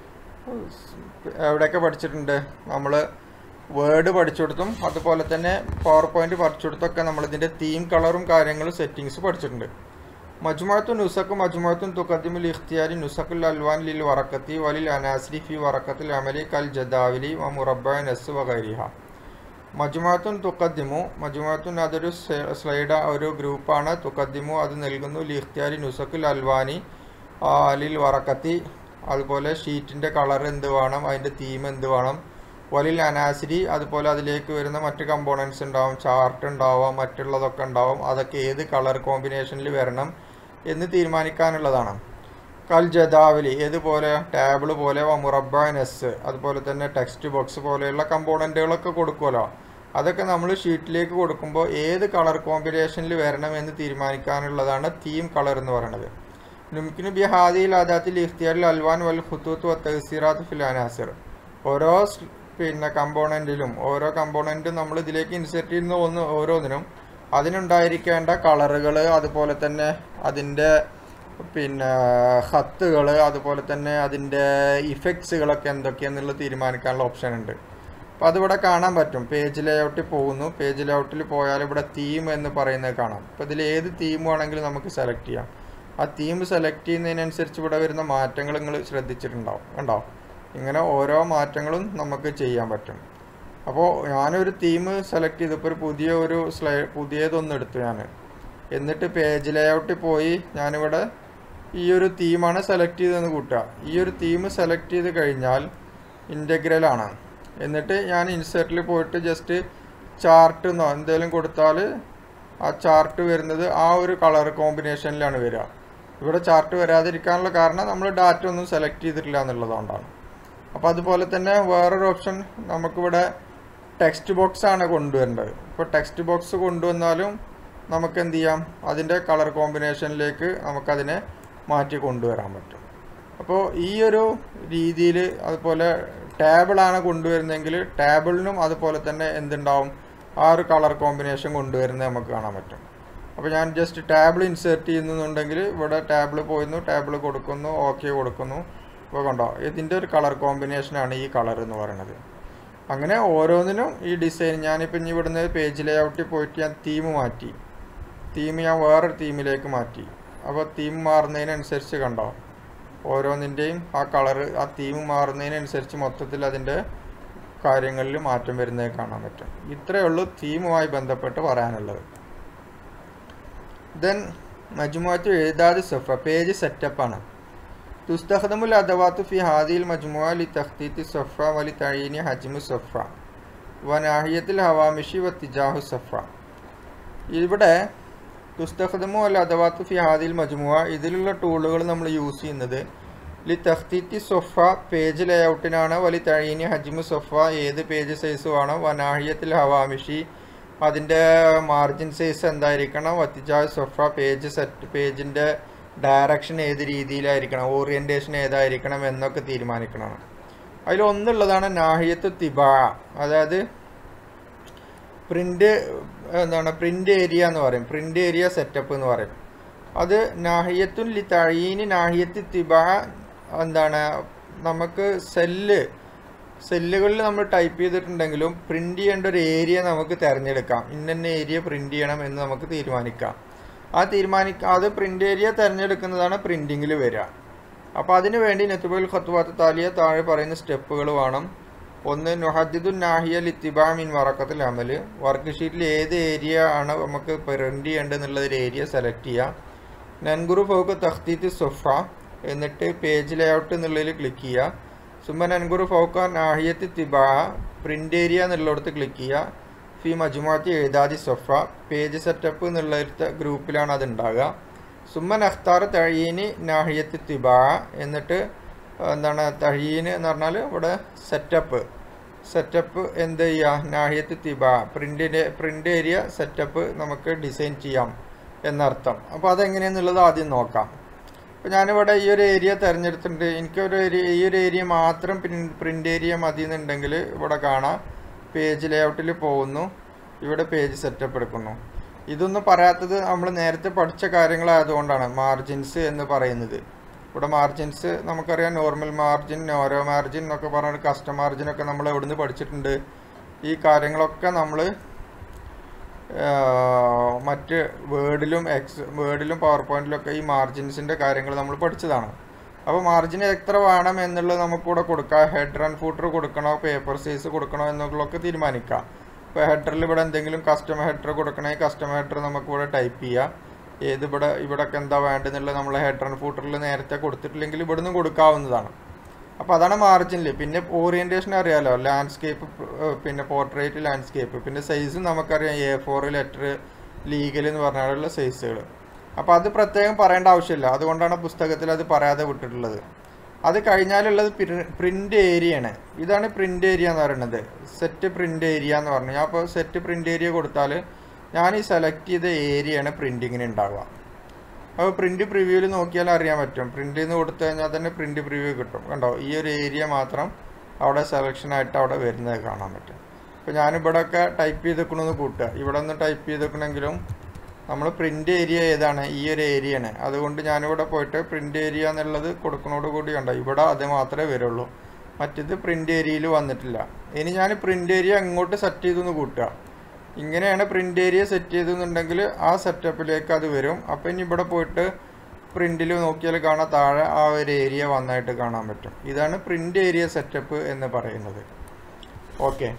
എവിടെയൊക്കെ പഠിച്ചിട്ടുണ്ട്? നമ്മൾ വേർഡ് പഠിച്ചെടുത്തും അതുപോലെ തന്നെ പവർ പോയിന്റ് പഠിച്ചെടുത്തൊക്കെ നമ്മളിതിൻ്റെ തീം കളറും കാര്യങ്ങളും സെറ്റിങ്സ് പഠിച്ചിട്ടുണ്ട്. മജ്മുഅത്തു നുസഖ് മജ്മുഅത്തുൻ തുഖദ്ദിമുൽ ഇഖ്തിയാരി നുസഖുൽ അൽവാൻ ലിൽ വറക്കത്തി വലിൽ അനാസിരി ഫി വറക്കത്തിൽ അമലി കൽ ജദാവിലി വ മുറബ്ബ നസ് വഗൈരിഹ. മജ്മുഅത്തുൻ തുഖദ്ദിമു മജ്മുഅത്തുൻ അതൊരു സ്ലൈഡ് ഒരു ഗ്രൂപ്പാണ്. തുഖദ്ദിമു അത് നൽകുന്നു ലി ഇഖ്തിയാരി നുസഖുൽ അൽവാനി ലിൽ വറക്കത്തി അതുപോലെ ഷീറ്റിൻ്റെ കളർ എന്ത് വേണം, അതിൻ്റെ തീം എന്ത് വേണം. വലിൽ അനാസിരി അതുപോലെ അതിലേക്ക് വരുന്ന മറ്റ് കമ്പോണൻസ് ഉണ്ടാവും, ചാർട്ട് ഉണ്ടാവാം, മറ്റുള്ളതൊക്കെ ഉണ്ടാവും. അതൊക്കെ ഏത് കളർ കോമ്പിനേഷനിൽ വരണം എന്ന് തീരുമാനിക്കാനുള്ളതാണ്. കൽ ജദാവലി ഏതുപോലെ ടാബിൾ പോലെ, മുറബ്ബ നസ് അതുപോലെ തന്നെ ടെക്സ്റ്റ് ബോക്സ് പോലെയുള്ള കമ്പോണൻറ്റുകളൊക്കെ കൊടുക്കുമല്ലോ. അതൊക്കെ നമ്മൾ ഷീറ്റിലേക്ക് കൊടുക്കുമ്പോൾ ഏത് കളർ കോമ്പിനേഷനിൽ വരണം എന്ന് തീരുമാനിക്കാനുള്ളതാണ് തീം കളർ എന്ന് പറയുന്നത്. നുംകിനു ബി ഹാദിൽ ആദാത്തിൽ ഇഖ്തിയാറിൽ അൽവാൻ വൽ ഖുത്തൂത്ത് വ തഹ്സീറാത്ത് ഫിൽ അനാസിർ. ഓരോ കമ്പോണൻറ്റിലും ഓരോ കമ്പോണൻറ്റും നമ്മൾ ഇതിലേക്ക് ഇൻസെർട്ട് ചെയ്യുന്ന ഓരോന്നിനും അതിനുണ്ടായിരിക്കേണ്ട കളറുകൾ അതുപോലെ തന്നെ അതിൻ്റെ ഹത്തുകൾ അതുപോലെ തന്നെ അതിൻ്റെ ഇഫക്ട്സുകളൊക്കെ എന്തൊക്കെയാണെന്നുള്ളത് തീരുമാനിക്കാനുള്ള ഓപ്ഷൻ ഉണ്ട്. അപ്പോൾ അതിവിടെ കാണാൻ പറ്റും. പേജ് ലേഔട്ടിൽ പോകുന്നു. പേജ് ലേഔട്ടിൽ പോയാൽ ഇവിടെ തീം എന്ന് പറയുന്നത് കാണാം. അപ്പോൾ ഇതിൽ ഏത് തീം വേണമെങ്കിലും നമുക്ക് സെലക്ട് ചെയ്യാം. ആ തീം സെലക്ട് ചെയ്യുന്നതിനനുസരിച്ച് ഇവിടെ വരുന്ന മാറ്റങ്ങൾ നിങ്ങൾ ശ്രദ്ധിച്ചിട്ടുണ്ടാവും. കണ്ടോ? ഇങ്ങനെ ഓരോ മാറ്റങ്ങളും നമുക്ക് ചെയ്യാൻ പറ്റും. അപ്പോൾ ഞാനൊരു തീം സെലക്ട് ചെയ്തപ്പോൾ ഒരു പുതിയതൊന്നും എടുത്തു ഞാൻ. എന്നിട്ട് പേജ് ലേഔട്ടിൽ പോയി ഞാനിവിടെ ഈ ഒരു തീമാണ് സെലക്ട് ചെയ്തതെന്ന് കൂട്ടുക. ഈ ഒരു തീം സെലക്ട് ചെയ്ത് കഴിഞ്ഞാൽ ഇൻ്റഗ്രലാണ്. എന്നിട്ട് ഞാൻ ഇൻസേർട്ടിൽ പോയിട്ട് ജസ്റ്റ് ചാർട്ട് എന്നോ എന്തെങ്കിലും കൊടുത്താൽ ആ ചാർട്ട് വരുന്നത് ആ ഒരു കളർ കോമ്പിനേഷനിലാണ് വരിക. ഇവിടെ ചാർട്ട് വരാതിരിക്കാനുള്ള കാരണം നമ്മൾ ഡാറ്റ ഒന്നും സെലക്ട് ചെയ്തിട്ടില്ല എന്നുള്ളതുകൊണ്ടാണ്. അപ്പോൾ അതുപോലെ തന്നെ വേറൊരു ഓപ്ഷൻ നമുക്കിവിടെ ടെക്സ്റ്റ് ബോക്സ് ആണ് കൊണ്ടുവരേണ്ടത്. ഇപ്പോൾ ടെക്സ്റ്റ് ബോക്സ് കൊണ്ടുവന്നാലും നമുക്ക് എന്ത് ചെയ്യാം, അതിൻ്റെ കളർ കോമ്പിനേഷനിലേക്ക് നമുക്കതിനെ മാറ്റി കൊണ്ടുവരാൻ പറ്റും. അപ്പോൾ ഈ ഒരു രീതിയിൽ അതുപോലെ ടേബിളാണ് കൊണ്ടുവരുന്നതെങ്കിൽ ടേബിളിനും അതുപോലെ തന്നെ എന്തുണ്ടാവും, ആ ഒരു കളർ കോമ്പിനേഷൻ കൊണ്ടുവരുന്നത് നമുക്ക് കാണാൻ പറ്റും. അപ്പോൾ ഞാൻ ജസ്റ്റ് ടേബിൾ ഇൻസേർട്ട് ചെയ്യുന്നുണ്ടെങ്കിൽ ഇവിടെ ടേബിൾ പോയിരുന്നു, ടേബിൾ കൊടുക്കുന്നു, ഓക്കെ കൊടുക്കുന്നു. ഇപ്പോൾ കണ്ടോ, ഇതിൻ്റെ ഒരു കളർ കോമ്പിനേഷനാണ് ഈ കളർ എന്ന് പറയുന്നത്. അങ്ങനെ ഓരോന്നിനും ഈ ഡിസൈൻ ഞാനിപ്പോൾ ഇനി ഇവിടുന്ന് പേജ് ലേഔട്ടിൽ പോയിട്ട് ഞാൻ തീം മാറ്റി. തീം ഞാൻ വേറൊരു തീമിലേക്ക് മാറ്റി. അപ്പോൾ തീം മാറുന്നതിനനുസരിച്ച് കണ്ടോ ഓരോന്നിൻ്റെയും ആ കളറ് ആ തീം മാറുന്നതിനനുസരിച്ച് മൊത്തത്തിൽ അതിൻ്റെ കാര്യങ്ങളിൽ മാറ്റം വരുന്നത് കാണാൻ പറ്റും. ഇത്രയേ ഉള്ളൂ തീമുമായി ബന്ധപ്പെട്ട് പറയാനുള്ളത്. ദെൻ മജ്മുഅത്തു ഇഅദാദ് സഫ പേജ് സെറ്റപ്പാണ്. തുസ്തഖ്ദമുൽ അദവാത്തു ഫി ഹാദിൽ മജ്മുഅ ലി തഖ്തീത്തി സഫ വലി തഈനി ഹജ്മു സഫ വ നാഹിയത്തിൽ ഹവാമിഷി വ തിജാഹു സഫ. ഇവിടെ തുസ്തഖ്ദമു അൽ അദവാത്തു ഫി ഹാദിൽ മജ്മുഅ ഇതിലുള്ള ടൂളുകൾ നമ്മൾ യൂസ് ചെയ്യുന്നത് ലി തഖ്തീത്തി സഫ പേജ് ലേഔട്ടിനാണ്, വലി തഈനി ഹജ്മു സഫ ഏത് പേജ് സൈസ് വേണം, വ നാഹിയത്തിൽ ഹവാമിഷി അതിൻ്റെ മാർജിൻ സൈസ് എന്തായിരിക്കണം, വത്തിജാഹു സഫ പേജിൻ്റെ ഡയറക്ഷൻ ഏത് രീതിയിലായിരിക്കണം, ഓറിയൻറ്റേഷൻ ഏതായിരിക്കണം എന്നൊക്കെ തീരുമാനിക്കണം. അതിലൊന്നുള്ളതാണ് നാഹിയത്തു തിബാ, അതായത് പ്രിൻ്റ് ഏരിയ എന്ന് പറയും, പ്രിൻ്റ് ഏരിയ സെറ്റപ്പ് എന്ന് പറയും. അത് നാഹിയത്തുൻ ലി തഈനി നാഹിയത്ത് തിബാ നമുക്ക് സെല്ലുകളിൽ നമ്മൾ ടൈപ്പ് ചെയ്തിട്ടുണ്ടെങ്കിലും പ്രിൻ്റ് ചെയ്യേണ്ട ഒരു ഏരിയ നമുക്ക് തിരഞ്ഞെടുക്കാം. ഇന്ന ഏരിയ പ്രിൻ്റ് ചെയ്യണം എന്ന് നമുക്ക് തീരുമാനിക്കാം. അത് പ്രിൻ്റ് ഏരിയ തിരഞ്ഞെടുക്കുന്നതാണ് പ്രിൻറ്റിങ്ങിൽ വരിക. അപ്പോൾ അതിനു വേണ്ടി നത്തുബുൽ ഖത്വാത്ത് താലിയ താഴെ പറയുന്ന സ്റ്റെപ്പുകൾ വേണം. ഒന്ന്, നുഹദ്ദിദുൻ നാഹിയ ലിത്തിബാ മിൻ വറക്കത്തുൽ അമൽ. വർക്ക് ഷീറ്റിൽ ഏത് ഏരിയ ആണ് നമുക്ക് പ്രിന്റ് ചെയ്യേണ്ടതെന്നുള്ളൊരു ഏരിയ സെലക്ട് ചെയ്യുക. നൻഗുറു ഫൗക്ക് തഖ്തീത്ത് സൊഫ, എന്നിട്ട് പേജ് ലേഔട്ട് എന്നുള്ളതിൽ ക്ലിക്ക് ചെയ്യുക. സുമ നൻഗുറു ഫൗക്ക നാഹിയത്ത് തിബാ, പ്രിന്റ് ഏരിയ എന്നുള്ളിടത്ത് ക്ലിക്ക് ചെയ്യുക. ഫി മജ്മുഅത്തി എഴുതാദി സൊഫ, പേജ് സെറ്റപ്പ് എന്നുള്ള ഗ്രൂപ്പിലാണ് അത് ഉണ്ടാകുക. സുമ നഖ്താർ തഴീന് നാഹിയത്ത് തിബാ, എന്നിട്ട് എന്താണ് തഴീന് എന്ന് പറഞ്ഞാൽ ഇവിടെ സെറ്റപ്പ് എന്ത് ചെയ്യുക, നാഹിയത്ത് തിബാ, പ്രിന്റ് ഏരിയ സെറ്റപ്പ് നമുക്ക് ഡിസൈൻ ചെയ്യാം എന്നർത്ഥം. അപ്പോൾ അതെങ്ങനെയാണെന്നുള്ളത് ആദ്യം നോക്കാം. അപ്പോൾ ഞാനിവിടെ ഈ ഒരു ഏരിയ തിരഞ്ഞെടുത്തിട്ടുണ്ട്. ഈ ഒരു ഏരിയ മാത്രം പ്രിന്റ് ഏരിയ മതി എന്നുണ്ടെങ്കിൽ ഇവിടെ കാണാം, പേജ് ലേഔട്ടിൽ പോകുന്നു, ഇവിടെ പേജ് സെറ്റപ്പ് എടുക്കുന്നു. ഇതൊന്നും പറയാത്തത് നമ്മൾ നേരത്തെ പഠിച്ച കാര്യങ്ങളായതുകൊണ്ടാണ് മാർജിൻസ് എന്ന് പറയുന്നത്. ഇവിടെ മാർജിൻസ് നമുക്കറിയാം, നോർമൽ മാർജിൻ, നോരോ മാർജിൻ എന്നൊക്കെ പറഞ്ഞിട്ട് കസ്റ്റം മാർജിനൊക്കെ നമ്മൾ എവിടുന്ന് പഠിച്ചിട്ടുണ്ട്. ഈ കാര്യങ്ങളൊക്കെ നമ്മൾ മറ്റ് വേർഡിലും പവർ പോയിന്റിലൊക്കെ ഈ മാർജിൻസിൻ്റെ കാര്യങ്ങൾ നമ്മൾ പഠിച്ചതാണ്. അപ്പോൾ മാർജിൻ എത്ര വേണം എന്നുള്ളത് നമുക്കിവിടെ കൊടുക്കാം. ഹെഡർ ആൻഡ് ഫൂട്ടർ കൊടുക്കണോ, പേപ്പർ സൈസ് കൊടുക്കണോ എന്നുള്ളതൊക്കെ തീരുമാനിക്കാം. ഇപ്പോൾ ഹെഡറിൽ ഇവിടെ എന്തെങ്കിലും കസ്റ്റമർ ഹെഡർ കൊടുക്കണമെങ്കിൽ കസ്റ്റമർ ഹെഡർ നമുക്കിവിടെ ടൈപ്പ് ചെയ്യാം. ഇവിടെയൊക്കെ എന്താ വേണ്ടതെന്നുള്ളത് നമ്മൾ ഹെഡർ ആൻഡ് ഫൂട്ടറിൽ നേരത്തെ കൊടുത്തിട്ടില്ലെങ്കിൽ ഇവിടുന്ന് കൊടുക്കാവുന്നതാണ്. അപ്പോൾ അതാണ് മാർജിനിൽ. പിന്നെ ഓറിയൻറ്റേഷൻ അറിയാമല്ലോ, ലാൻഡ്സ്കേപ്പ്, പിന്നെ പോർട്രേറ്റ്, ലാൻഡ്സ്കേപ്പ്. പിന്നെ സൈസും നമുക്കറിയാം, A4 ലെറ്റർ, ലീഗൽ എന്ന് പറഞ്ഞാലുള്ള സൈസുകൾ. അപ്പോൾ അത് പ്രത്യേകം പറയേണ്ട ആവശ്യമില്ല, അതുകൊണ്ടാണ് പുസ്തകത്തിൽ അത് പറയാതെ വിട്ടിട്ടുള്ളത്. അത് കഴിഞ്ഞാലുള്ളത് പ്രിന്റ് ഏരിയയാണ്. ഇതാണ് പ്രിന്റ് ഏരിയ എന്ന് പറയുന്നത്, സെറ്റ് പ്രിന്റ് ഏരിയ എന്ന് പറഞ്ഞു. ഞാൻ അപ്പോൾ സെറ്റ് പ്രിന്റ് ഏരിയ കൊടുത്താൽ ഞാൻ ഈ സെലക്ട് ചെയ്ത ഏരിയയാണ് പ്രിന്റിങ്ങിന് ഉണ്ടാവുക. അപ്പോൾ പ്രിന്റ് പ്രിവ്യൂവിൽ നോക്കിയാൽ അറിയാൻ പറ്റും. പ്രിന്റ് എന്ന് കൊടുത്തു കഴിഞ്ഞാൽ തന്നെ പ്രിന്റ് പ്രിവ്യൂ കിട്ടും. കണ്ടോ, ഈ ഒരു ഏരിയ മാത്രം അവിടെ സെലക്ഷനായിട്ട് അവിടെ വരുന്നത് കാണാൻ പറ്റും. ഇപ്പോൾ ഞാനിവിടെയൊക്കെ ടൈപ്പ് ചെയ്തേക്കണമെന്ന് കൂട്ടുക, ഇവിടെ ഒന്ന് ടൈപ്പ് ചെയ്തേക്കണമെങ്കിലും നമ്മൾ പ്രിന്റ് ഏരിയ ഏതാണ്, ഈ ഒരു ഏരിയയാണ്. അതുകൊണ്ട് ഞാനിവിടെ പോയിട്ട് പ്രിന്റ് ഏരിയ എന്നുള്ളത് കൊടുക്കുന്നതോടുകൂടി കണ്ടോ, ഇവിടെ അത് മാത്രമേ വരുള്ളൂ, മറ്റേത് പ്രിന്റ് ഏരിയയിൽ വന്നിട്ടില്ല. ഇനി ഞാൻ പ്രിന്റ് ഏരിയ അങ്ങോട്ട് സെറ്റ് ചെയ്തെന്ന് കൂട്ടുക. ഇങ്ങനെയാണ് പ്രിന്റ് ഏരിയ സെറ്റ് ചെയ്തെന്നുണ്ടെങ്കിൽ ആ സെറ്റപ്പിലേക്ക് അത് വരും. അപ്പോൾ ഇനി ഇവിടെ പോയിട്ട് പ്രിന്റിൽ നോക്കിയാൽ കാണാൻ താഴെ ആ ഒരു ഏരിയ വന്നായിട്ട് കാണാൻ പറ്റും. ഇതാണ് പ്രിന്റ് ഏരിയ സെറ്റപ്പ് എന്ന് പറയുന്നത്. ഓക്കെ,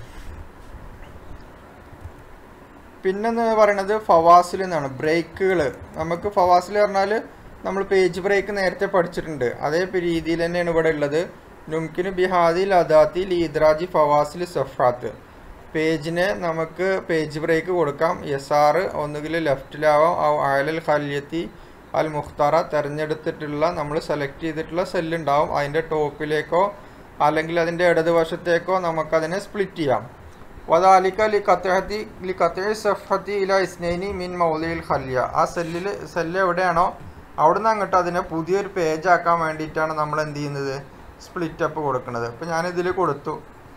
പിന്നെന്ന് പറയുന്നത് ഫവാസിൽ എന്നാണ്, ബ്രേക്കുകൾ. നമുക്ക് ഫവാസിൽ പറഞ്ഞാൽ നമ്മൾ പേജ് ബ്രേക്ക് നേരത്തെ പഠിച്ചിട്ടുണ്ട്, അതേ രീതിയിൽ തന്നെയാണ് ഇവിടെ ഉള്ളത്. നുംകിന് ബിഹാദിൽ അദാത്തി ലീദ്രാജി ഫവാസിൽ സഫാത്ത്. പേജിന് നമുക്ക് പേജ് ബ്രേക്ക് കൊടുക്കാം. SR ഒന്നുകിൽ ലെഫ്റ്റിലാവാം, അയലൽ ഖല്യത്തി അൽ മുഖ്താറ, തിരഞ്ഞെടുത്തിട്ടുള്ള നമ്മൾ സെലക്ട് ചെയ്തിട്ടുള്ള സെല്ലുണ്ടാവും, അതിൻ്റെ ടോപ്പിലേക്കോ അല്ലെങ്കിൽ അതിൻ്റെ ഇടതുവശത്തേക്കോ നമുക്കതിനെ സ്പ്ലിറ്റ് ചെയ്യാം. വദാലിക ലിഖത്ഇ സഫഹത്തി ഇല ഇസ്നൈനി മിൻ മൗലിൽ ഖല്യ. ആ സെല്ല് എവിടെയാണോ അവിടുന്ന് അങ്ങോട്ട് അതിനെ പുതിയൊരു പേജ് ആക്കാൻ വേണ്ടിയിട്ടാണ് നമ്മൾ എന്ത് ചെയ്യുന്നത്, സ്പ്ലിറ്റ് അപ്പ് കൊടുക്കുന്നത്. അപ്പോൾ ഞാനിതിൽ കൊടുത്തു,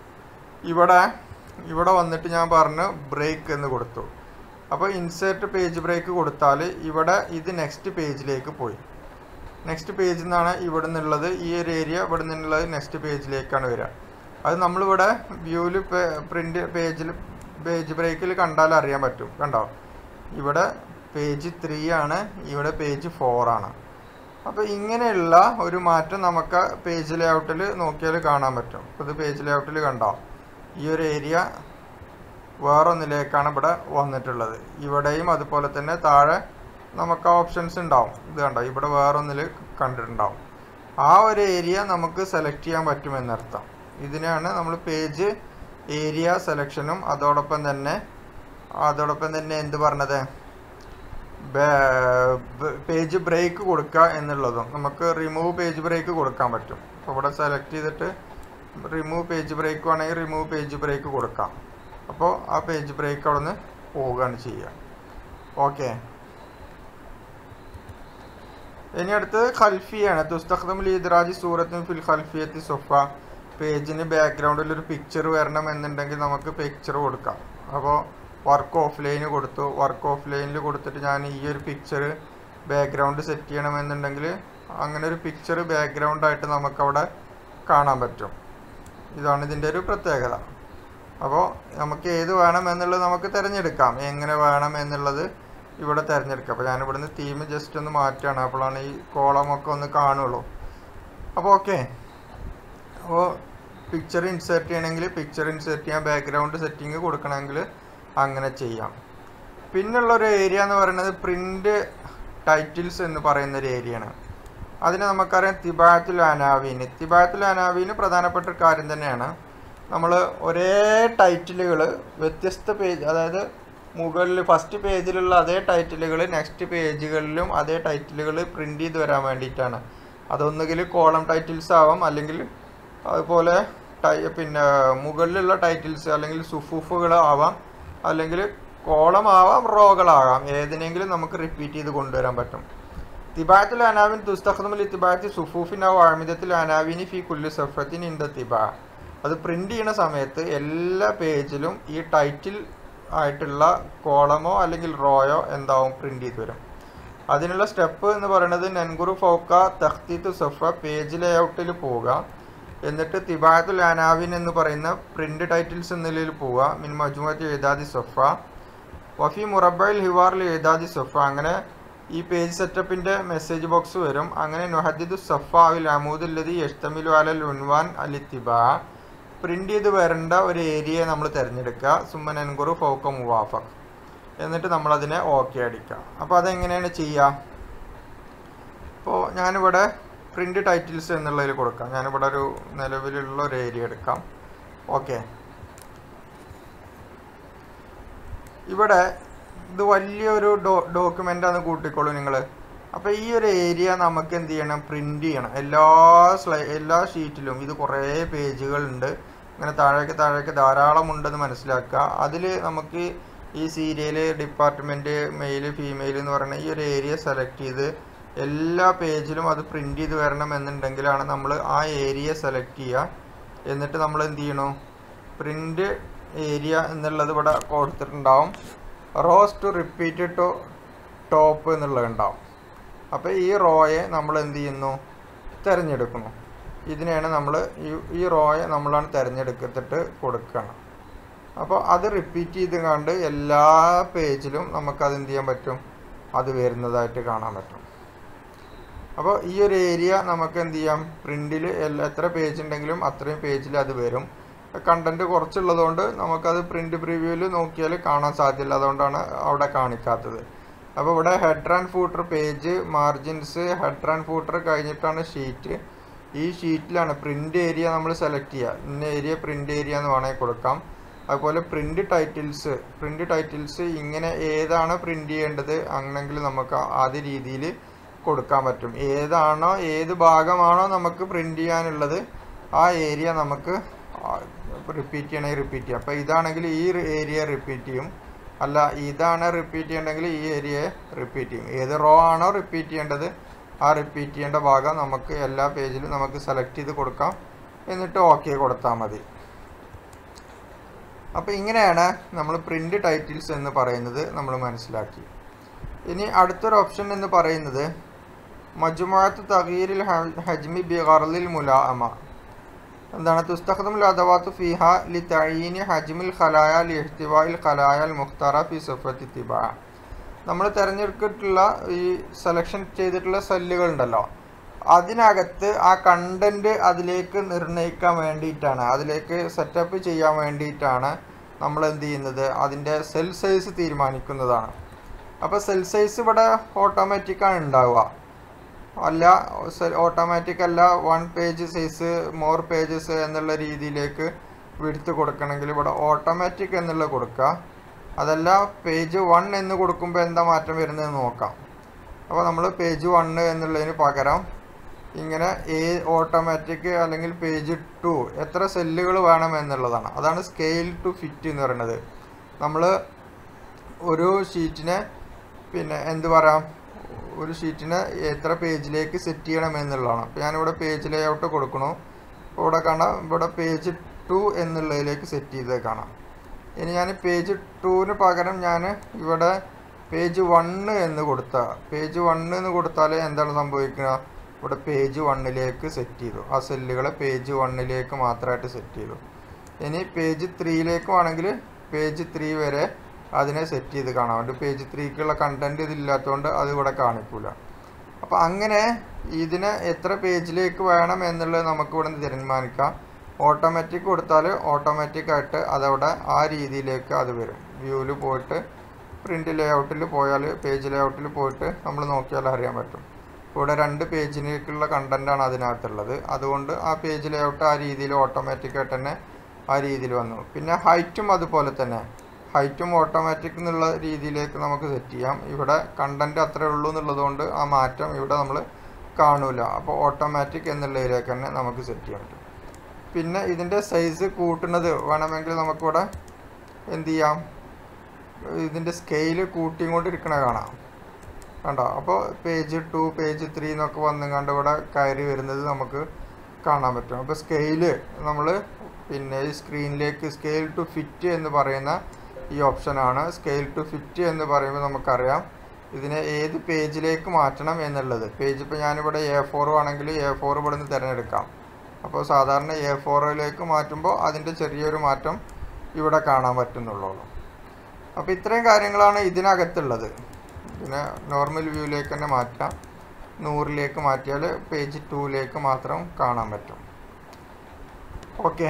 ഇവിടെ വന്നിട്ട് ഞാൻ പറഞ്ഞു ബ്രേക്ക് എന്ന് കൊടുത്തു. അപ്പോൾ ഇൻസേർട്ട് പേജ് ബ്രേക്ക് കൊടുത്താൽ ഇവിടെ ഇത് നെക്സ്റ്റ് പേജിലേക്ക് പോയി. നെക്സ്റ്റ് പേജിൽ നിന്നാണ് ഇവിടെ നിന്നുള്ളത്, ഈ ഒരു ഏരിയ ഇവിടെ നിന്നുള്ളത് നെക്സ്റ്റ് പേജിലേക്കാണ് വരിക. അത് നമ്മളിവിടെ വ്യൂവിൽ പേജ് ബ്രേക്കിൽ കണ്ടാൽ അറിയാൻ പറ്റും. കണ്ടോ, ഇവിടെ പേജ് 3 ആണ്, ഇവിടെ പേജ് 4 ആണ്. അപ്പോൾ ഇങ്ങനെയുള്ള ഒരു മാറ്റം നമുക്ക് പേജ് ലേഔട്ടിൽ നോക്കിയാൽ കാണാൻ പറ്റും. ഇപ്പോൾ ഇത് പേജ് ലേഔട്ടിൽ കണ്ടോ, ഈ ഒരു ഏരിയ വേറൊന്നിലേക്കാണ് ഇവിടെ വന്നിട്ടുള്ളത്. ഇവിടെയും അതുപോലെ തന്നെ താഴെ നമുക്ക് ഓപ്ഷൻസ് ഉണ്ടാവും. ഇത് കണ്ടോ, ഇവിടെ വേറൊന്നിൽ കണ്ടിട്ടുണ്ടാവും. ആ ഒരു ഏരിയ നമുക്ക് സെലക്ട് ചെയ്യാൻ പറ്റുമെന്നർത്ഥം. ഇതിനെയാണ് നമ്മൾ പേജ് ഏരിയ സെലക്ഷനും അതോടൊപ്പം തന്നെ എന്ത് പറഞ്ഞത്, പേജ് ബ്രേക്ക് കൊടുക്കുക എന്നുള്ളതും. നമുക്ക് റിമൂവ് പേജ് ബ്രേക്ക് കൊടുക്കാൻ പറ്റും. അപ്പോൾ ഇവിടെ സെലക്ട് ചെയ്തിട്ട് റിമൂവ് പേജ് ബ്രേക്ക് വേണമെങ്കിൽ റിമൂവ് പേജ് ബ്രേക്ക് കൊടുക്കാം. അപ്പോൾ ആ പേജ് ബ്രേക്ക് അവിടെ നിന്ന് പോവുകയാണ് ചെയ്യുക. ഓക്കെ, ഇനി അടുത്തത് ഖൽഫിയാണ്. തുസ്തഖ്ദമു ലിഇദ്റാജി സൂറത്തിൻ ഫിൽ ഖൽഫിയത്തി സൊഫ. പേജിന് ബാക്ക്ഗ്രൗണ്ടിൽ ഒരു പിക്ചർ വരണം എന്നുണ്ടെങ്കിൽ നമുക്ക് പിക്ചർ കൊടുക്കാം. അപ്പോൾ വർക്ക് ഓഫ് ലൈന് കൊടുത്തു. വർക്ക് ഓഫ് ലൈനിൽ കൊടുത്തിട്ട് ഞാൻ ഈ ഒരു പിക്ചർ ബാക്ക്ഗ്രൗണ്ട് സെറ്റ് ചെയ്യണമെന്നുണ്ടെങ്കിൽ അങ്ങനെ ഒരു പിക്ചർ ബാക്ക്ഗ്രൗണ്ടായിട്ട് നമുക്കവിടെ കാണാൻ പറ്റും. ഇതാണ് ഇതിൻ്റെ ഒരു പ്രത്യേകത. അപ്പോൾ നമുക്ക് ഏത് വേണം എന്നുള്ളത് നമുക്ക് തിരഞ്ഞെടുക്കാം, എങ്ങനെ വേണം എന്നുള്ളത് ഇവിടെ തിരഞ്ഞെടുക്കാം. അപ്പോൾ ഞാനിവിടുന്ന് തീം ജസ്റ്റ് ഒന്ന് മാറ്റുകയാണ്, അപ്പോഴാണ് ഈ കോളമൊക്കെ ഒന്ന് കാണുള്ളൂ. അപ്പോൾ ഓക്കെ. അപ്പോൾ പിക്ചർ ഇൻസേർട്ട് ചെയ്യണമെങ്കിൽ പിക്ചർ ഇൻസേർട്ട് ചെയ്യാം, ബാക്ക്ഗ്രൗണ്ട് സെറ്റിംഗ് കൊടുക്കണമെങ്കിൽ അങ്ങനെ ചെയ്യാം. പിന്നുള്ളൊരു ഏരിയ എന്ന് പറയുന്നത് പ്രിൻ്റ് ടൈറ്റിൽസ് എന്ന് പറയുന്നൊരു ഏരിയയാണ്. അതിന് നമുക്കറിയാം തിബാത്തുൽ അനാവീന്. തിബാത്തുൽ അനാവീന് പ്രധാനപ്പെട്ട ഒരു കാര്യം തന്നെയാണ്. നമ്മൾ ഒരേ ടൈറ്റിലുകൾ വ്യത്യസ്ത പേജ്, അതായത് മുകളിൽ ഫസ്റ്റ് പേജിലുള്ള അതേ ടൈറ്റിലുകൾ നെക്സ്റ്റ് പേജുകളിലും അതേ ടൈറ്റിലുകൾ പ്രിൻ്റ് ചെയ്ത് വരാൻ വേണ്ടിയിട്ടാണ്. അതൊന്നുകിൽ കോളം ടൈറ്റിൽസ് ആവാം, അല്ലെങ്കിൽ അതുപോലെ മുകളിലുള്ള ടൈറ്റിൽസ് അല്ലെങ്കിൽ സുഫൂഫുകൾ ആവാം, അല്ലെങ്കിൽ കോളം ആവാം, റോകളാകാം. ഏതിനെങ്കിലും നമുക്ക് റിപ്പീറ്റ് ചെയ്ത് കൊണ്ടുവരാൻ പറ്റും. തിബാത്തുൽ അനാവിൻ തുസ്തഖ്ദമു ലിതിബാത്തി സുഫൂഫിൻ ഔ അഅമിദത്തുൽ അനാവിനി ഫി കുല്ലി സഫത്തിൻ ഇൻദ തിബാ. അത് പ്രിൻ്റ് ചെയ്യുന്ന സമയത്ത് എല്ലാ പേജിലും ഈ ടൈറ്റിൽ ആയിട്ടുള്ള കോളമോ അല്ലെങ്കിൽ റോയോ എന്താവും പ്രിൻ്റ് ചെയ്ത് വരും. അതിനുള്ള സ്റ്റെപ്പ് എന്ന് പറയുന്നത് നൻഗുറു ഫൗക്ക തഖ്തീത്ത് സഫ, പേജ് ലേഔട്ടിൽ പോവുക. എന്നിട്ട് തിബാത്തുൽ അനാവിൻ എന്ന് പറയുന്ന പ്രിൻ്റ് ടൈറ്റിൽസ് എന്നതിൽ പോവുക. മിൻ മജ്മുഅത്തി ഇഅദാദി സഫ വഫി മുറബ്ബഇൽ ഹിവാറിൽ ഇഅദാദി സഫ. അങ്ങനെ ഈ പേജ് സെറ്റപ്പിൻ്റെ മെസ്സേജ് ബോക്സ് വരും. അങ്ങനെ നുഹദ്ദിദു സഫ അവിൽ അമൂദുല്ലദി യഷ്തമിലു അലൽ ഉൻവാൻ അലിത്തിബാ, പ്രിൻ്റ് ചെയ്ത് വരേണ്ട ഒരു ഏരിയ നമ്മൾ തിരഞ്ഞെടുക്കുക. സുമ്മൻ അൻഗുറു ഫൗക്ക മുവാഫഖ്, എന്നിട്ട് നമ്മളതിനെ ഓക്കെ അടിക്കുക. അപ്പോൾ അതെങ്ങനെയാണ് ചെയ്യുക? ഇപ്പോൾ ഞാനിവിടെ പ്രിൻ്റ് ടൈറ്റിൽസ് എന്നുള്ളതിൽ കൊടുക്കാം. ഞാനിവിടെ ഒരു നിലവിലുള്ള ഒരു ഏരിയ എടുക്കാം. ഓക്കെ, ഇവിടെ ഇത് വലിയൊരു ഡോക്യുമെൻ്റാണ് കൂട്ടിക്കോളൂ നിങ്ങൾ. അപ്പോൾ ഈ ഒരു ഏരിയ നമുക്ക് എന്ത് ചെയ്യണം? പ്രിൻ്റ് ചെയ്യണം. എല്ലാ ഷീറ്റിലും ഇത് കുറേ പേജുകളുണ്ട്, ഇങ്ങനെ താഴേക്ക് ധാരാളം ഉണ്ടെന്ന് മനസ്സിലാക്കുക. അതിൽ നമുക്ക് ഈ സീരിയൽ, ഡിപ്പാർട്ട്മെൻറ്റ്, മെയിൽ, ഫീമെയിൽ എന്ന് പറയുന്ന ഈ ഒരു ഏരിയ സെലക്ട് ചെയ്ത് എല്ലാ പേജിലും അത് പ്രിൻ്റ് ചെയ്ത് വരണം എന്നുണ്ടെങ്കിലാണ് നമ്മൾ ആ ഏരിയ സെലക്ട് ചെയ്യുക. എന്നിട്ട് നമ്മൾ എന്ത് ചെയ്യണം? പ്രിൻ്റ് ഏരിയ എന്നുള്ളത് ഇവിടെ കൊടുത്തിട്ടുണ്ടാവും. Rows to repeat to top എന്നുള്ളതുണ്ടാവും. അപ്പോൾ ഈ റോയെ നമ്മൾ എന്ത് ചെയ്യുന്നു? തിരഞ്ഞെടുക്കുന്നു. ഇതിനെയാണ് നമ്മൾ ഈ റോയെ നമ്മളാണ് തിരഞ്ഞെടുത്തിട്ട് കൊടുക്കണം. അപ്പോൾ അത് റിപ്പീറ്റ് ചെയ്ത് കണ്ട് എല്ലാ പേജിലും നമുക്കത് എന്ത് ചെയ്യാൻ പറ്റും? അത് വരുന്നതായിട്ട് കാണാൻ പറ്റും. അപ്പോൾ ഈ ഒരു ഏരിയ നമുക്ക് എന്ത് ചെയ്യാം? പ്രിൻറ്റിൽ എത്ര പേജ് ഉണ്ടെങ്കിലും അത്രയും പേജിൽ അത് വരും. കണ്ടൻറ്റ് കുറച്ചുള്ളതുകൊണ്ട് നമുക്കത് പ്രിൻ്റ് പ്രിവ്യൂവിൽ നോക്കിയാൽ കാണാൻ സാധ്യമില്ല, അതുകൊണ്ടാണ് അവിടെ കാണിക്കാത്തത്. അപ്പോൾ ഇവിടെ header and footer, page, margins, header and footer കഴിഞ്ഞിട്ടാണ് ഷീറ്റ്. ഈ ഷീറ്റിലാണ് പ്രിൻ്റ് ഏരിയ നമ്മൾ സെലക്ട് ചെയ്യുക. ഇന്ന ഏരിയ പ്രിൻ്റ് ഏരിയ എന്ന് വേണമെങ്കിൽ കൊടുക്കാം. അതുപോലെ പ്രിൻ്റ് ടൈറ്റിൽസ് ഇങ്ങനെ ഏതാണ് പ്രിൻ്റ് ചെയ്യേണ്ടത് അങ്ങനെങ്കിൽ നമുക്ക് അതേ രീതിയിൽ കൊടുക്കാൻ പറ്റും. ഏത് ഭാഗമാണോ നമുക്ക് പ്രിൻ്റ് ചെയ്യാനുള്ളത് ആ ഏരിയ നമുക്ക് റിപ്പീറ്റ് ചെയ്യാം. അപ്പോൾ ഇതാണെങ്കിൽ ഈ ഏരിയ റിപ്പീറ്റ് ചെയ്യും, അല്ല ഇതാണ് റിപ്പീറ്റ് ചെയ്യേണ്ടെങ്കിൽ ഈ ഏരിയയെ റിപ്പീറ്റ് ചെയ്യും. ഏത് റോ ആണോ റിപ്പീറ്റ് ചെയ്യേണ്ടത് ആ റിപ്പീറ്റ് ചെയ്യേണ്ട ഭാഗം നമുക്ക് എല്ലാ പേജിലും നമുക്ക് സെലക്ട് ചെയ്ത് കൊടുക്കാം. എന്നിട്ട് ഓക്കെ കൊടുത്താൽ മതി. അപ്പോൾ ഇങ്ങനെയാണ് നമ്മൾ പ്രിൻ്റ് ടൈറ്റിൽസ് എന്ന് പറയുന്നത് നമ്മൾ മനസ്സിലാക്കി. ഇനി അടുത്തൊരു ഓപ്ഷൻ എന്ന് പറയുന്നത് മജ്മുഅത്ത് തഗ്യീരിൽ ഹജ്മി ബിഗർളിൽ മുലാഅമ. എന്താണ്? തുസ്തഖ്ദമുൽ അദവാത്തു ഫീഹ ലിതഈനി ഹജ്മിൽ ഖലായ ലിഇഹ്തിവാഇൽ ഖലായൽ മുഖ്തറ ഫി സഫത്തി തിബാ. നമ്മൾ തിരഞ്ഞെടുത്തിട്ടുള്ള ഈ സെലക്ഷൻ ചെയ്തിട്ടുള്ള സെല്ലുകൾ ഉണ്ടല്ലോ, അതിനകത്ത് ആ കണ്ടൻറ്റ് അതിലേക്ക് നിർണ്ണയിക്കാൻ വേണ്ടിയിട്ടാണ്, അതിലേക്ക് സെറ്റപ്പ് ചെയ്യാൻ വേണ്ടിയിട്ടാണ് നമ്മൾ എന്ത് ചെയ്യുന്നത്? അതിൻ്റെ സെൽ സൈസ് തീരുമാനിക്കുന്നതാണ്. അപ്പോൾ സെൽ സൈസ് ഇവിടെ ഓട്ടോമാറ്റിക്കാണ് ഉണ്ടാവുക, അല്ല ഓട്ടോമാറ്റിക് അല്ല. 1 പേജ് സൈസ്, മോർ പേജസ് എന്നുള്ള രീതിയിലേക്ക് വിടുത്ത് കൊടുക്കണമെങ്കിൽ ഇവിടെ ഓട്ടോമാറ്റിക് എന്നുള്ള കൊടുക്കുക. അതല്ല പേജ് 1 എന്ന് കൊടുക്കുമ്പോൾ എന്താ മാറ്റം വരുന്നതെന്ന് നോക്കാം. അപ്പോൾ നമ്മൾ പേജ് 1 എന്നുള്ളതിന് പകരം ഇങ്ങനെ ഓട്ടോമാറ്റിക് അല്ലെങ്കിൽ പേജ് 2 എത്ര സെല്ലുകൾ വേണം എന്നുള്ളതാണ്. അതാണ് സ്കെയിൽ ടു ഫിറ്റ് എന്ന് പറയുന്നത്. നമ്മൾ ഒരു ഷീറ്റിനെ ഒരു ഷീറ്റിനെ എത്ര പേജിലേക്ക് സെറ്റ് ചെയ്യണം എന്നുള്ളതാണ്. അപ്പോൾ ഞാനിവിടെ പേജ് ലേഔട്ട് കൊടുക്കണു. അപ്പോൾ ഇവിടെ കാണാം, ഇവിടെ പേജ് 2 എന്നുള്ളതിലേക്ക് സെറ്റ് ചെയ്ത് കാണാം. ഇനി ഞാൻ പേജ് 2ന് പകരം ഞാൻ ഇവിടെ പേജ് 1 എന്ന് പേജ് 1 എന്ന് കൊടുത്താൽ എന്താണ് സംഭവിക്കുക? ഇവിടെ പേജ് 1ലേക്ക് സെറ്റ് ചെയ്തു. ആ സെല്ലുകളെ പേജ് 1ലേക്ക് മാത്രമായിട്ട് സെറ്റ് ചെയ്തു. ഇനി പേജ് 3ലേക്ക് ആണെങ്കിൽ പേജ് 3 വരെ അതിനെ സെറ്റ് ചെയ്ത് കാണാം. പേജ് 3ക്കുള്ള കണ്ടൻറ്റ് ഇതില്ലാത്തതുകൊണ്ട് അത് ഇവിടെ കാണിക്കില്ല. അപ്പോൾ അങ്ങനെ ഇതിനെ എത്ര പേജിലേക്ക് വേണം എന്നുള്ളത് നമുക്ക് ഇവിടെ നിന്ന് തീരുമാനിക്കാം. ഓട്ടോമാറ്റിക് കൊടുത്താൽ ഓട്ടോമാറ്റിക്കായിട്ട് അതവിടെ ആ രീതിയിലേക്ക് അത് വരും. വ്യൂവിൽ പോയിട്ട് പ്രിൻ്റ് ലേഔട്ടിൽ പോയാൽ പേജ് ലേഔട്ടിൽ പോയിട്ട് നമ്മൾ നോക്കിയാൽ അറിയാൻ പറ്റും. ഇവിടെ 2 പേജിലേക്കുള്ള കണ്ടൻറ്റാണ് അതിനകത്തുള്ളത്. അതുകൊണ്ട് ആ പേജ് ലേഔട്ട് ആ രീതിയിൽ ഓട്ടോമാറ്റിക്കായിട്ട് തന്നെ ആ രീതിയിൽ വന്നു. പിന്നെ ഹൈറ്റും അതുപോലെ തന്നെ, ഹൈറ്റും ഓട്ടോമാറ്റിക് എന്നുള്ള രീതിയിലേക്ക് നമുക്ക് സെറ്റ് ചെയ്യാം. ഇവിടെ കണ്ടൻറ്റ് അത്രേ ഉള്ളൂ എന്നുള്ളതുകൊണ്ട് ആ മാറ്റം ഇവിടെ നമ്മൾ കാണൂല. അപ്പോൾ ഓട്ടോമാറ്റിക് എന്നുള്ളതിലേക്ക് തന്നെ നമുക്ക് സെറ്റ് ചെയ്യാൻ പറ്റും. പിന്നെ ഇതിൻ്റെ സൈസ് കൂട്ടുന്നത് വേണമെങ്കിൽ നമുക്കിവിടെ എന്ത് ചെയ്യാം, ഇതിൻ്റെ സ്കെയിൽ കൂട്ടിക്കൊണ്ടിരിക്കണ കാണാം. കണ്ടോ? അപ്പോൾ പേജ് 2 പേജ് 3 എന്നൊക്കെ വന്നുകൊണ്ട് ഇവിടെ കയറി വരുന്നത് നമുക്ക് കാണാൻ പറ്റും. അപ്പോൾ സ്കെയില് നമ്മൾ പിന്നെ ഈ സ്ക്രീനിലേക്ക് സ്കെയിൽ ടു ഫിറ്റ് എന്ന് പറയുന്ന ഈ ഓപ്ഷനാണ്. സ്കെയിൽ ടു ഫിറ്റ് എന്ന് പറയുമ്പോൾ നമുക്കറിയാം ഇതിനെ ഏത് പേജിലേക്ക് മാറ്റണം എന്നുള്ളത്. പേജ് ഇപ്പോൾ ഞാനിവിടെ A4 ആണെങ്കിൽ A4 ഇവിടെ നിന്ന് തിരഞ്ഞെടുക്കാം. അപ്പോൾ സാധാരണ A4ലേക്ക് മാറ്റുമ്പോൾ അതിൻ്റെ ചെറിയൊരു മാറ്റം ഇവിടെ കാണാൻ പറ്റുന്നുള്ളൂ. അപ്പോൾ ഇത്രയും കാര്യങ്ങളാണ് ഇതിനകത്തുള്ളത്. ഇതിനെ നോർമൽ വ്യൂവിലേക്ക് തന്നെ മാറ്റാം. 100ലേക്ക് മാറ്റിയാൽ പേജ് 2ലേക്ക് മാത്രം കാണാൻ പറ്റും. ഓക്കെ,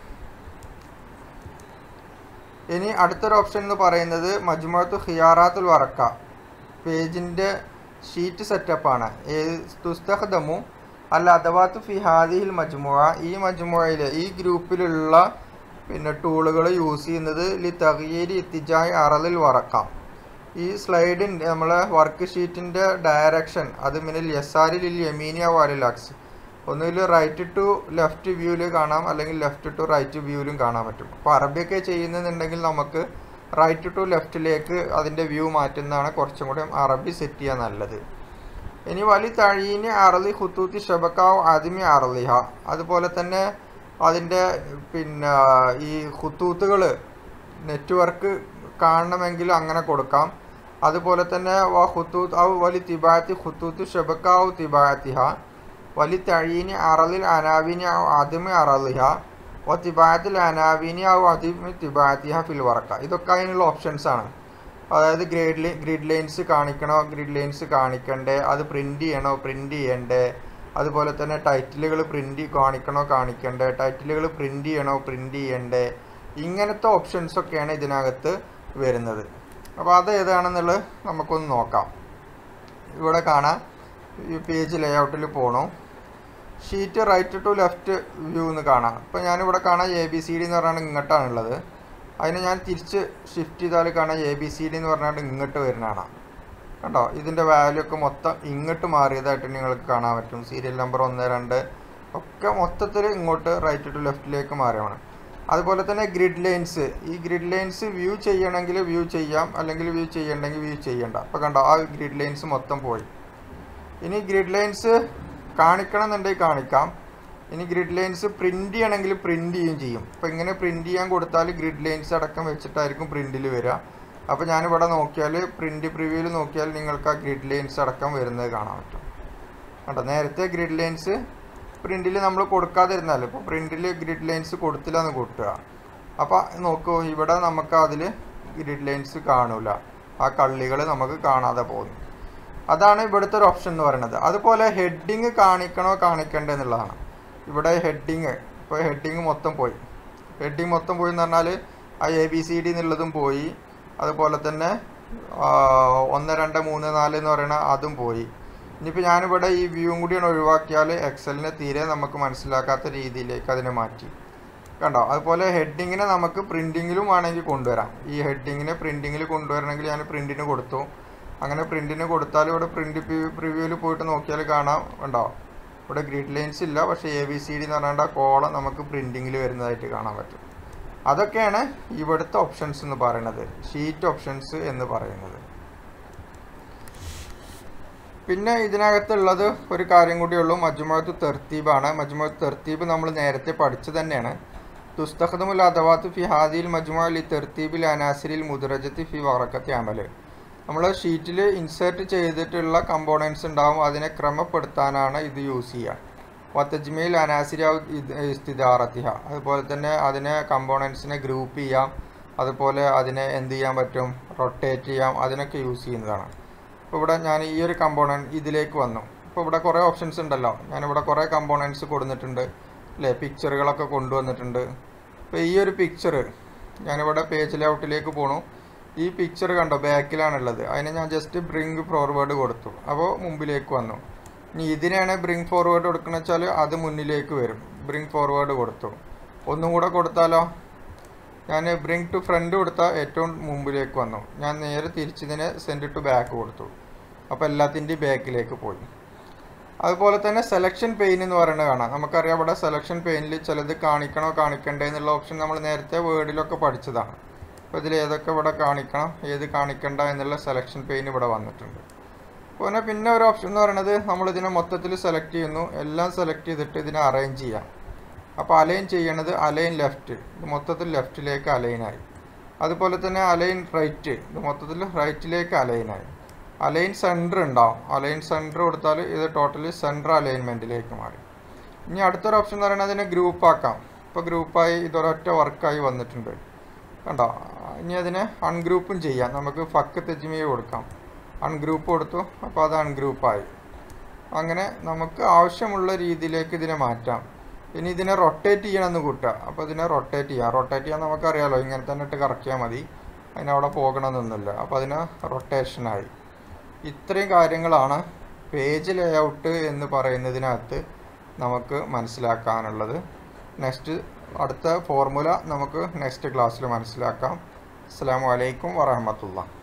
ഇനി അടുത്തൊരു ഓപ്ഷൻ എന്ന് പറയുന്നത് മജ്മുഅത്തു ഖിയാറാത്തുൽ വറക്ക, പേജിൻ്റെ ഷീറ്റ് സെറ്റപ്പാണ്. തുസ്തഖ്ദമു അൽ അദവാത്തു ഫി ഹാദിഹിൽ മജ്മുഅ, ഈ മജ്മുഅയിലെ ഈ ഗ്രൂപ്പിലുള്ള പിന്നെ ടൂളുകൾ യൂസ് ചെയ്യുന്നത് ലി തഗ്യീരി ഇത്തിജായി അറലിൽ വറക്ക, ഈ സ്ലൈഡിൻ്റെ നമ്മളെ വർക്ക് ഷീറ്റിൻ്റെ ഡയറക്ഷൻ അത് മിനൽ യസാരിൽ യമീനി വാലിൽ അക്സ്, ഒന്നുകിൽ റൈറ്റ് ടു ലെഫ്റ്റ് വ്യൂവിൽ കാണാം, അല്ലെങ്കിൽ ലെഫ്റ്റ് ടു റൈറ്റ് വ്യൂവിലും കാണാൻ പറ്റും. അപ്പോൾ അറബിയൊക്കെ ചെയ്യുന്നുണ്ടെങ്കിൽ നമുക്ക് റൈറ്റ് ടു ലെഫ്റ്റിലേക്ക് അതിൻ്റെ വ്യൂ മാറ്റുന്നതാണ് കുറച്ചും കൂടെ അറബി സെറ്റ് ചെയ്യാൻ നല്ലത്. ഇനി വലി തഴീന് അറലി ഖുത്തൂത്തി ഷബക്കാവ് ആദ്യമി അറലിഹ, അതുപോലെ തന്നെ അതിൻ്റെ പിന്നെ ഈ ഖുത്തൂത്തുകൾ നെറ്റ്വർക്ക് കാണണമെങ്കിൽ അങ്ങനെ കൊടുക്കാം. അതുപോലെ തന്നെ ഖുത്തൂത്ത് ഔ വലി തിബാത്തി ഖുത്തൂത്ത് ഷബക്കാവ് തിബാത്തിഹ വലി തഴീന് അറലിൽ അനാവിനി ഔ ആദ്യമി അറലിഹ ഓ തിബാത്തിൽ അനാവിനി ഔ ആദ്യമി തിബാത്തിഹ ഫിൽ വറക്ക. ഇതൊക്കെ അതിനുള്ള ഓപ്ഷൻസാണ്. അതായത് ഗ്രിഡ് ലൈൻസ് കാണിക്കണോ, ഗ്രിഡ് ലൈൻസ് കാണിക്കണ്ടേ, അത് പ്രിൻ്റ് ചെയ്യണോ, പ്രിൻ്റ് ചെയ്യണ്ടേ, അതുപോലെ തന്നെ ടൈറ്റിലുകൾ പ്രിൻ്റ് കാണിക്കണോ കാണിക്കണ്ടേ, ടൈറ്റിലുകൾ പ്രിൻ്റ് ചെയ്യണോ പ്രിൻ്റ് ചെയ്യണ്ടേ, ഇങ്ങനത്തെ ഓപ്ഷൻസൊക്കെയാണ് ഇതിനകത്ത് വരുന്നത്. അപ്പോൾ അത് ഏതാണെന്നുള്ളത് നമുക്കൊന്ന് നോക്കാം. ഇവിടെ കാണാം, ഈ പേജ് ലേഔട്ടിൽ പോകണം, sheet right to left view എന്ന് കാണാം. ഇപ്പോൾ ഞാനിവിടെ കാണാം ABCD എന്ന് പറഞ്ഞാൽ ഇങ്ങോട്ടാണുള്ളത്. അതിനെ ഞാൻ തിരിച്ച് ഷിഫ്റ്റ് ചെയ്താൽ കാണാം ABCD എന്ന് പറഞ്ഞാൽ ഇങ്ങോട്ട് വരുന്നതാണ്. കണ്ടോ? ഇതിൻ്റെ വാല്യൂ ഒക്കെ മൊത്തം ഇങ്ങോട്ട് മാറിയതായിട്ട് നിങ്ങൾക്ക് കാണാൻ പറ്റും. സീരിയൽ നമ്പർ 1, 2 ഒക്കെ മൊത്തത്തിൽ ഇങ്ങോട്ട് റൈറ്റ് ടു ലെഫ്റ്റിലേക്ക് മാറിയാണ്. അതുപോലെ തന്നെ ഗ്രിഡ് ലൈൻസ്, ഈ ഗ്രിഡ് ലൈൻസ് വ്യൂ ചെയ്യണമെങ്കിൽ വ്യൂ ചെയ്യാം, അല്ലെങ്കിൽ വ്യൂ ചെയ്യണമെങ്കിൽ വ്യൂ ചെയ്യണ്ട. അപ്പോൾ കണ്ടോ, ആ ഗ്രിഡ് ലൈൻസ് മൊത്തം പോയി. ഇനി ഗ്രിഡ് ലൈൻസ് കാണിക്കണം എന്നുണ്ടെങ്കിൽ കാണിക്കാം. ഇനി ഗ്രിഡ് ലൈൻസ് പ്രിൻ്റ് ചെയ്യണമെങ്കിൽ പ്രിൻ്റ് ചെയ്യും. അപ്പോൾ ഇങ്ങനെ പ്രിൻ്റ് ചെയ്യാൻ കൊടുത്താൽ ഗ്രിഡ് ലൈൻസ് അടക്കം വെച്ചിട്ടായിരിക്കും പ്രിൻറ്റിൽ വരിക. അപ്പോൾ ഞാനിവിടെ നോക്കിയാൽ പ്രിൻ്റ് പ്രിവ്യൂവിൽ നോക്കിയാൽ നിങ്ങൾക്ക് ആ ഗ്രിഡ് ലൈൻസ് അടക്കം വരുന്നത് കാണാൻ പറ്റും. കണ്ടോ? നേരത്തെ ഗ്രിഡ് ലൈൻസ് പ്രിൻറ്റിൽ നമ്മൾ കൊടുക്കാതിരുന്നാൽ ഇപ്പോൾ പ്രിൻറ്റിൽ ഗ്രിഡ് ലൈൻസ് കൊടുത്തില്ല എന്ന് കൂട്ടുക. അപ്പോൾ നോക്കൂ, ഇവിടെ നമുക്ക് അതിൽ ഗ്രിഡ് ലൈൻസ് കാണൂല, ആ കള്ളികൾ നമുക്ക് കാണാതെ പോകുന്നു. അതാണ് ഇവിടുത്തെ ഒരു ഓപ്ഷൻ എന്ന് പറയുന്നത്. അതുപോലെ ഹെഡിങ് കാണിക്കണോ കാണിക്കണ്ടേ എന്നുള്ളതാണ്. ഇവിടെ ഹെഡിങ്, ഇപ്പോൾ ഹെഡിങ് മൊത്തം പോയി. ഹെഡിങ് മൊത്തം പോയി എന്ന് പറഞ്ഞാൽ ആ ABCD എന്നുള്ളതും പോയി, അതുപോലെ തന്നെ 1, 2, 3, 4 എന്ന് പറയുന്ന അതും പോയി. ഇനിയിപ്പോൾ ഞാനിവിടെ ഈ വ്യൂവും കൂടിയാണ് ഒഴിവാക്കിയാൽ എക്സലിനെ തീരെ നമുക്ക് മനസ്സിലാക്കാത്ത രീതിയിലേക്ക് അതിനെ മാറ്റി. കണ്ടോ? അതുപോലെ ഹെഡിങ്ങിനെ നമുക്ക് പ്രിൻറ്റിങ്ങിലും വേണമെങ്കിൽ കൊണ്ടുവരാം. ഈ ഹെഡിങ്ങിനെ പ്രിൻറ്റിങ്ങിൽ കൊണ്ടുവരണമെങ്കിൽ ഞാൻ പ്രിൻറ്റിന് കൊടുത്തു. അങ്ങനെ പ്രിൻറ്റിന് കൊടുത്താൽ ഇവിടെ പ്രിൻറ്റ് പ്രിവ്യൂവിൽ പോയിട്ട് നോക്കിയാൽ കാണാം. കണ്ടോ? ഇവിടെ ഗ്രിഡ് ലൈൻസ് ഇല്ല, പക്ഷേ ABCD എന്ന് പറഞ്ഞാൽ ആ കോളം നമുക്ക് പ്രിൻറ്റിങ്ങിൽ വരുന്നതായിട്ട് കാണാൻ പറ്റും. അതൊക്കെയാണ് ഇവിടുത്തെ ഓപ്ഷൻസ് എന്ന് പറയുന്നത്, ഷീറ്റ് ഓപ്ഷൻസ് എന്ന് പറയുന്നത്. പിന്നെ ഇതിനകത്തുള്ളത് ഒരു കാര്യം കൂടിയുള്ളൂ, മജ്മുഅത്തു തർത്തീബാണ്. മജ്മുഅത്തു തർത്തീബ് നമ്മൾ നേരത്തെ പഠിച്ചു തന്നെയാണ്. തുസ്തഖ്ദമുൽ അദവാത്തു ഫി ഹാദിൽ മജ്മുഅ ലി തർത്തീബിൽ അനാസിരിൽ മുദ്റജത്തി ഫി വറക്കത്തി അമൽ. നമ്മൾ ഷീറ്റിൽ ഇൻസേർട്ട് ചെയ്തിട്ടുള്ള കമ്പോണൻസ് ഉണ്ടാവും, അതിനെ ക്രമപ്പെടുത്താനാണ് ഇത് യൂസ് ചെയ്യുക. വത്തജ്മീൽ അനാസിര ഇസ്തിദാറത്തിഹ, അതുപോലെ തന്നെ അതിനെ കമ്പോണൻസിനെ ഗ്രൂപ്പ് ചെയ്യാം, അതുപോലെ അതിനെ എന്ത് ചെയ്യാൻ പറ്റും, റൊട്ടേറ്റ് ചെയ്യാം, അതിനൊക്കെ യൂസ് ചെയ്യുന്നതാണ്. ഇപ്പോൾ ഇവിടെ ഞാൻ ഈ ഒരു കമ്പോണൻറ്റ് ഇതിലേക്ക് വന്നു. ഇപ്പോൾ ഇവിടെ കുറേ ഓപ്ഷൻസ് ഉണ്ടല്ലോ. ഞാനിവിടെ കുറേ കമ്പോണൻറ്റ്സ് കൊടുത്തിട്ടുണ്ട് അല്ലേ, പിക്ചറുകളൊക്കെ കൊണ്ടുവന്നിട്ടുണ്ട്. ഇപ്പോൾ ഈ ഒരു പിക്ചർ ഞാനിവിടെ പേജ് ലേഔട്ടിലേക്ക് പോണു. ഈ പിക്ചർ കണ്ടോ, ബാക്കിലാണുള്ളത്. അതിനെ ഞാൻ ജസ്റ്റ് ബ്രിങ് ഫോർവേഡ് കൊടുത്തു, അപ്പോൾ മുമ്പിലേക്ക് വന്നു. ഇനി ഇതിനാണ് ബ്രിങ് ഫോർവേഡ് കൊടുക്കുന്നത് വെച്ചാൽ അത് മുന്നിലേക്ക് വരും. ബ്രിങ് ഫോർവേഡ് കൊടുത്തു. ഒന്നും കൂടെ കൊടുത്താലോ, ഞാൻ ബ്രിങ് ടു ഫ്രണ്ട് കൊടുത്താൽ ഏറ്റവും മുമ്പിലേക്ക് വന്നു. ഞാൻ നേരെ തിരിച്ചതിനെ സെൻഡ് ടു ബാക്ക് കൊടുത്തു, അപ്പോൾ എല്ലാത്തിൻ്റെയും ബാക്കിലേക്ക് പോയി. അതുപോലെ തന്നെ സെലക്ഷൻ പെയിൻ എന്ന് പറയുന്നത് കാണാം. നമുക്കറിയാം ഇവിടെ സെലക്ഷൻ പെയിനിൽ ചിലത് കാണിക്കണോ കാണിക്കണ്ടേ എന്നുള്ള ഓപ്ഷൻ നമ്മൾ നേരത്തെ വേർഡിലൊക്കെ പഠിച്ചതാണ്. അപ്പോൾ ഇതിൽ ഏതൊക്കെ ഇവിടെ കാണിക്കണം ഏത് കാണിക്കണ്ട എന്നുള്ള സെലക്ഷൻ പെയിൻ ഇവിടെ വന്നിട്ടുണ്ട്. പിന്നെ ഒരു ഓപ്ഷൻ എന്ന് പറയുന്നത് നമ്മളിതിനെ മൊത്തത്തിൽ സെലക്ട് ചെയ്യുന്നു. എല്ലാം സെലക്ട് ചെയ്തിട്ട് ഇതിനെ അറേഞ്ച് ചെയ്യാം. അപ്പോൾ അലൈൻ ചെയ്യണത് അലൈൻ ലെഫ്റ്റ്, ഇത് മൊത്തത്തിൽ ലെഫ്റ്റിലേക്ക് അലൈനായി. അതുപോലെ തന്നെ അലൈൻ റൈറ്റ്, ഇത് മൊത്തത്തിൽ റൈറ്റിലേക്ക് അലൈനായി. അലൈൻ സെൻറ്റർ ഉണ്ടാവും. അലൈൻ സെൻറ്റർ കൊടുത്താൽ ഇത് ടോട്ടലി സെൻറ്റർ അലൈൻമെൻറ്റിലേക്ക് മാറി. ഇനി അടുത്തൊരു ഓപ്ഷൻ എന്ന് പറയുന്നത് അതിനെ ഗ്രൂപ്പാക്കാം. ഇപ്പോൾ ഗ്രൂപ്പായി ഇതൊരൊറ്റ വർക്കായി വന്നിട്ടുണ്ട് കണ്ടോ. ഇനി അതിനെ അൺഗ്രൂപ്പും ചെയ്യാം. നമുക്ക് ഫക്ക് തെജ്മിയ കൊടുക്കാം. അൺഗ്രൂപ്പ് കൊടുത്തു, അപ്പോൾ അത് അൺഗ്രൂപ്പായി. അങ്ങനെ നമുക്ക് ആവശ്യമുള്ള രീതിയിലേക്ക് ഇതിനെ മാറ്റാം. ഇനി ഇതിനെ റൊട്ടേറ്റ് ചെയ്യണമെന്ന് കൂട്ടുക. അപ്പോൾ ഇതിനെ റൊട്ടേറ്റ് ചെയ്യാം. റൊട്ടേറ്റ് ചെയ്യാൻ നമുക്കറിയാമല്ലോ, ഇങ്ങനെ തന്നെ ഇട്ട് കറക്കിയാൽ മതി, അതിനവിടെ പോകണമെന്നൊന്നുമില്ല. അപ്പോൾ അതിന് റൊട്ടേഷനായി. ഇത്രയും കാര്യങ്ങളാണ് പേജ് ലേഔട്ട് എന്ന് പറയുന്നതിനകത്ത് നമുക്ക് മനസ്സിലാക്കാനുള്ളത്. അടുത്ത ഫോർമുല നമുക്ക് നെക്സ്റ്റ് ക്ലാസ്സിൽ മനസ്സിലാക്കാം. അസ്സലാമു അലൈക്കും വറഹ്മത്തുള്ളാഹി.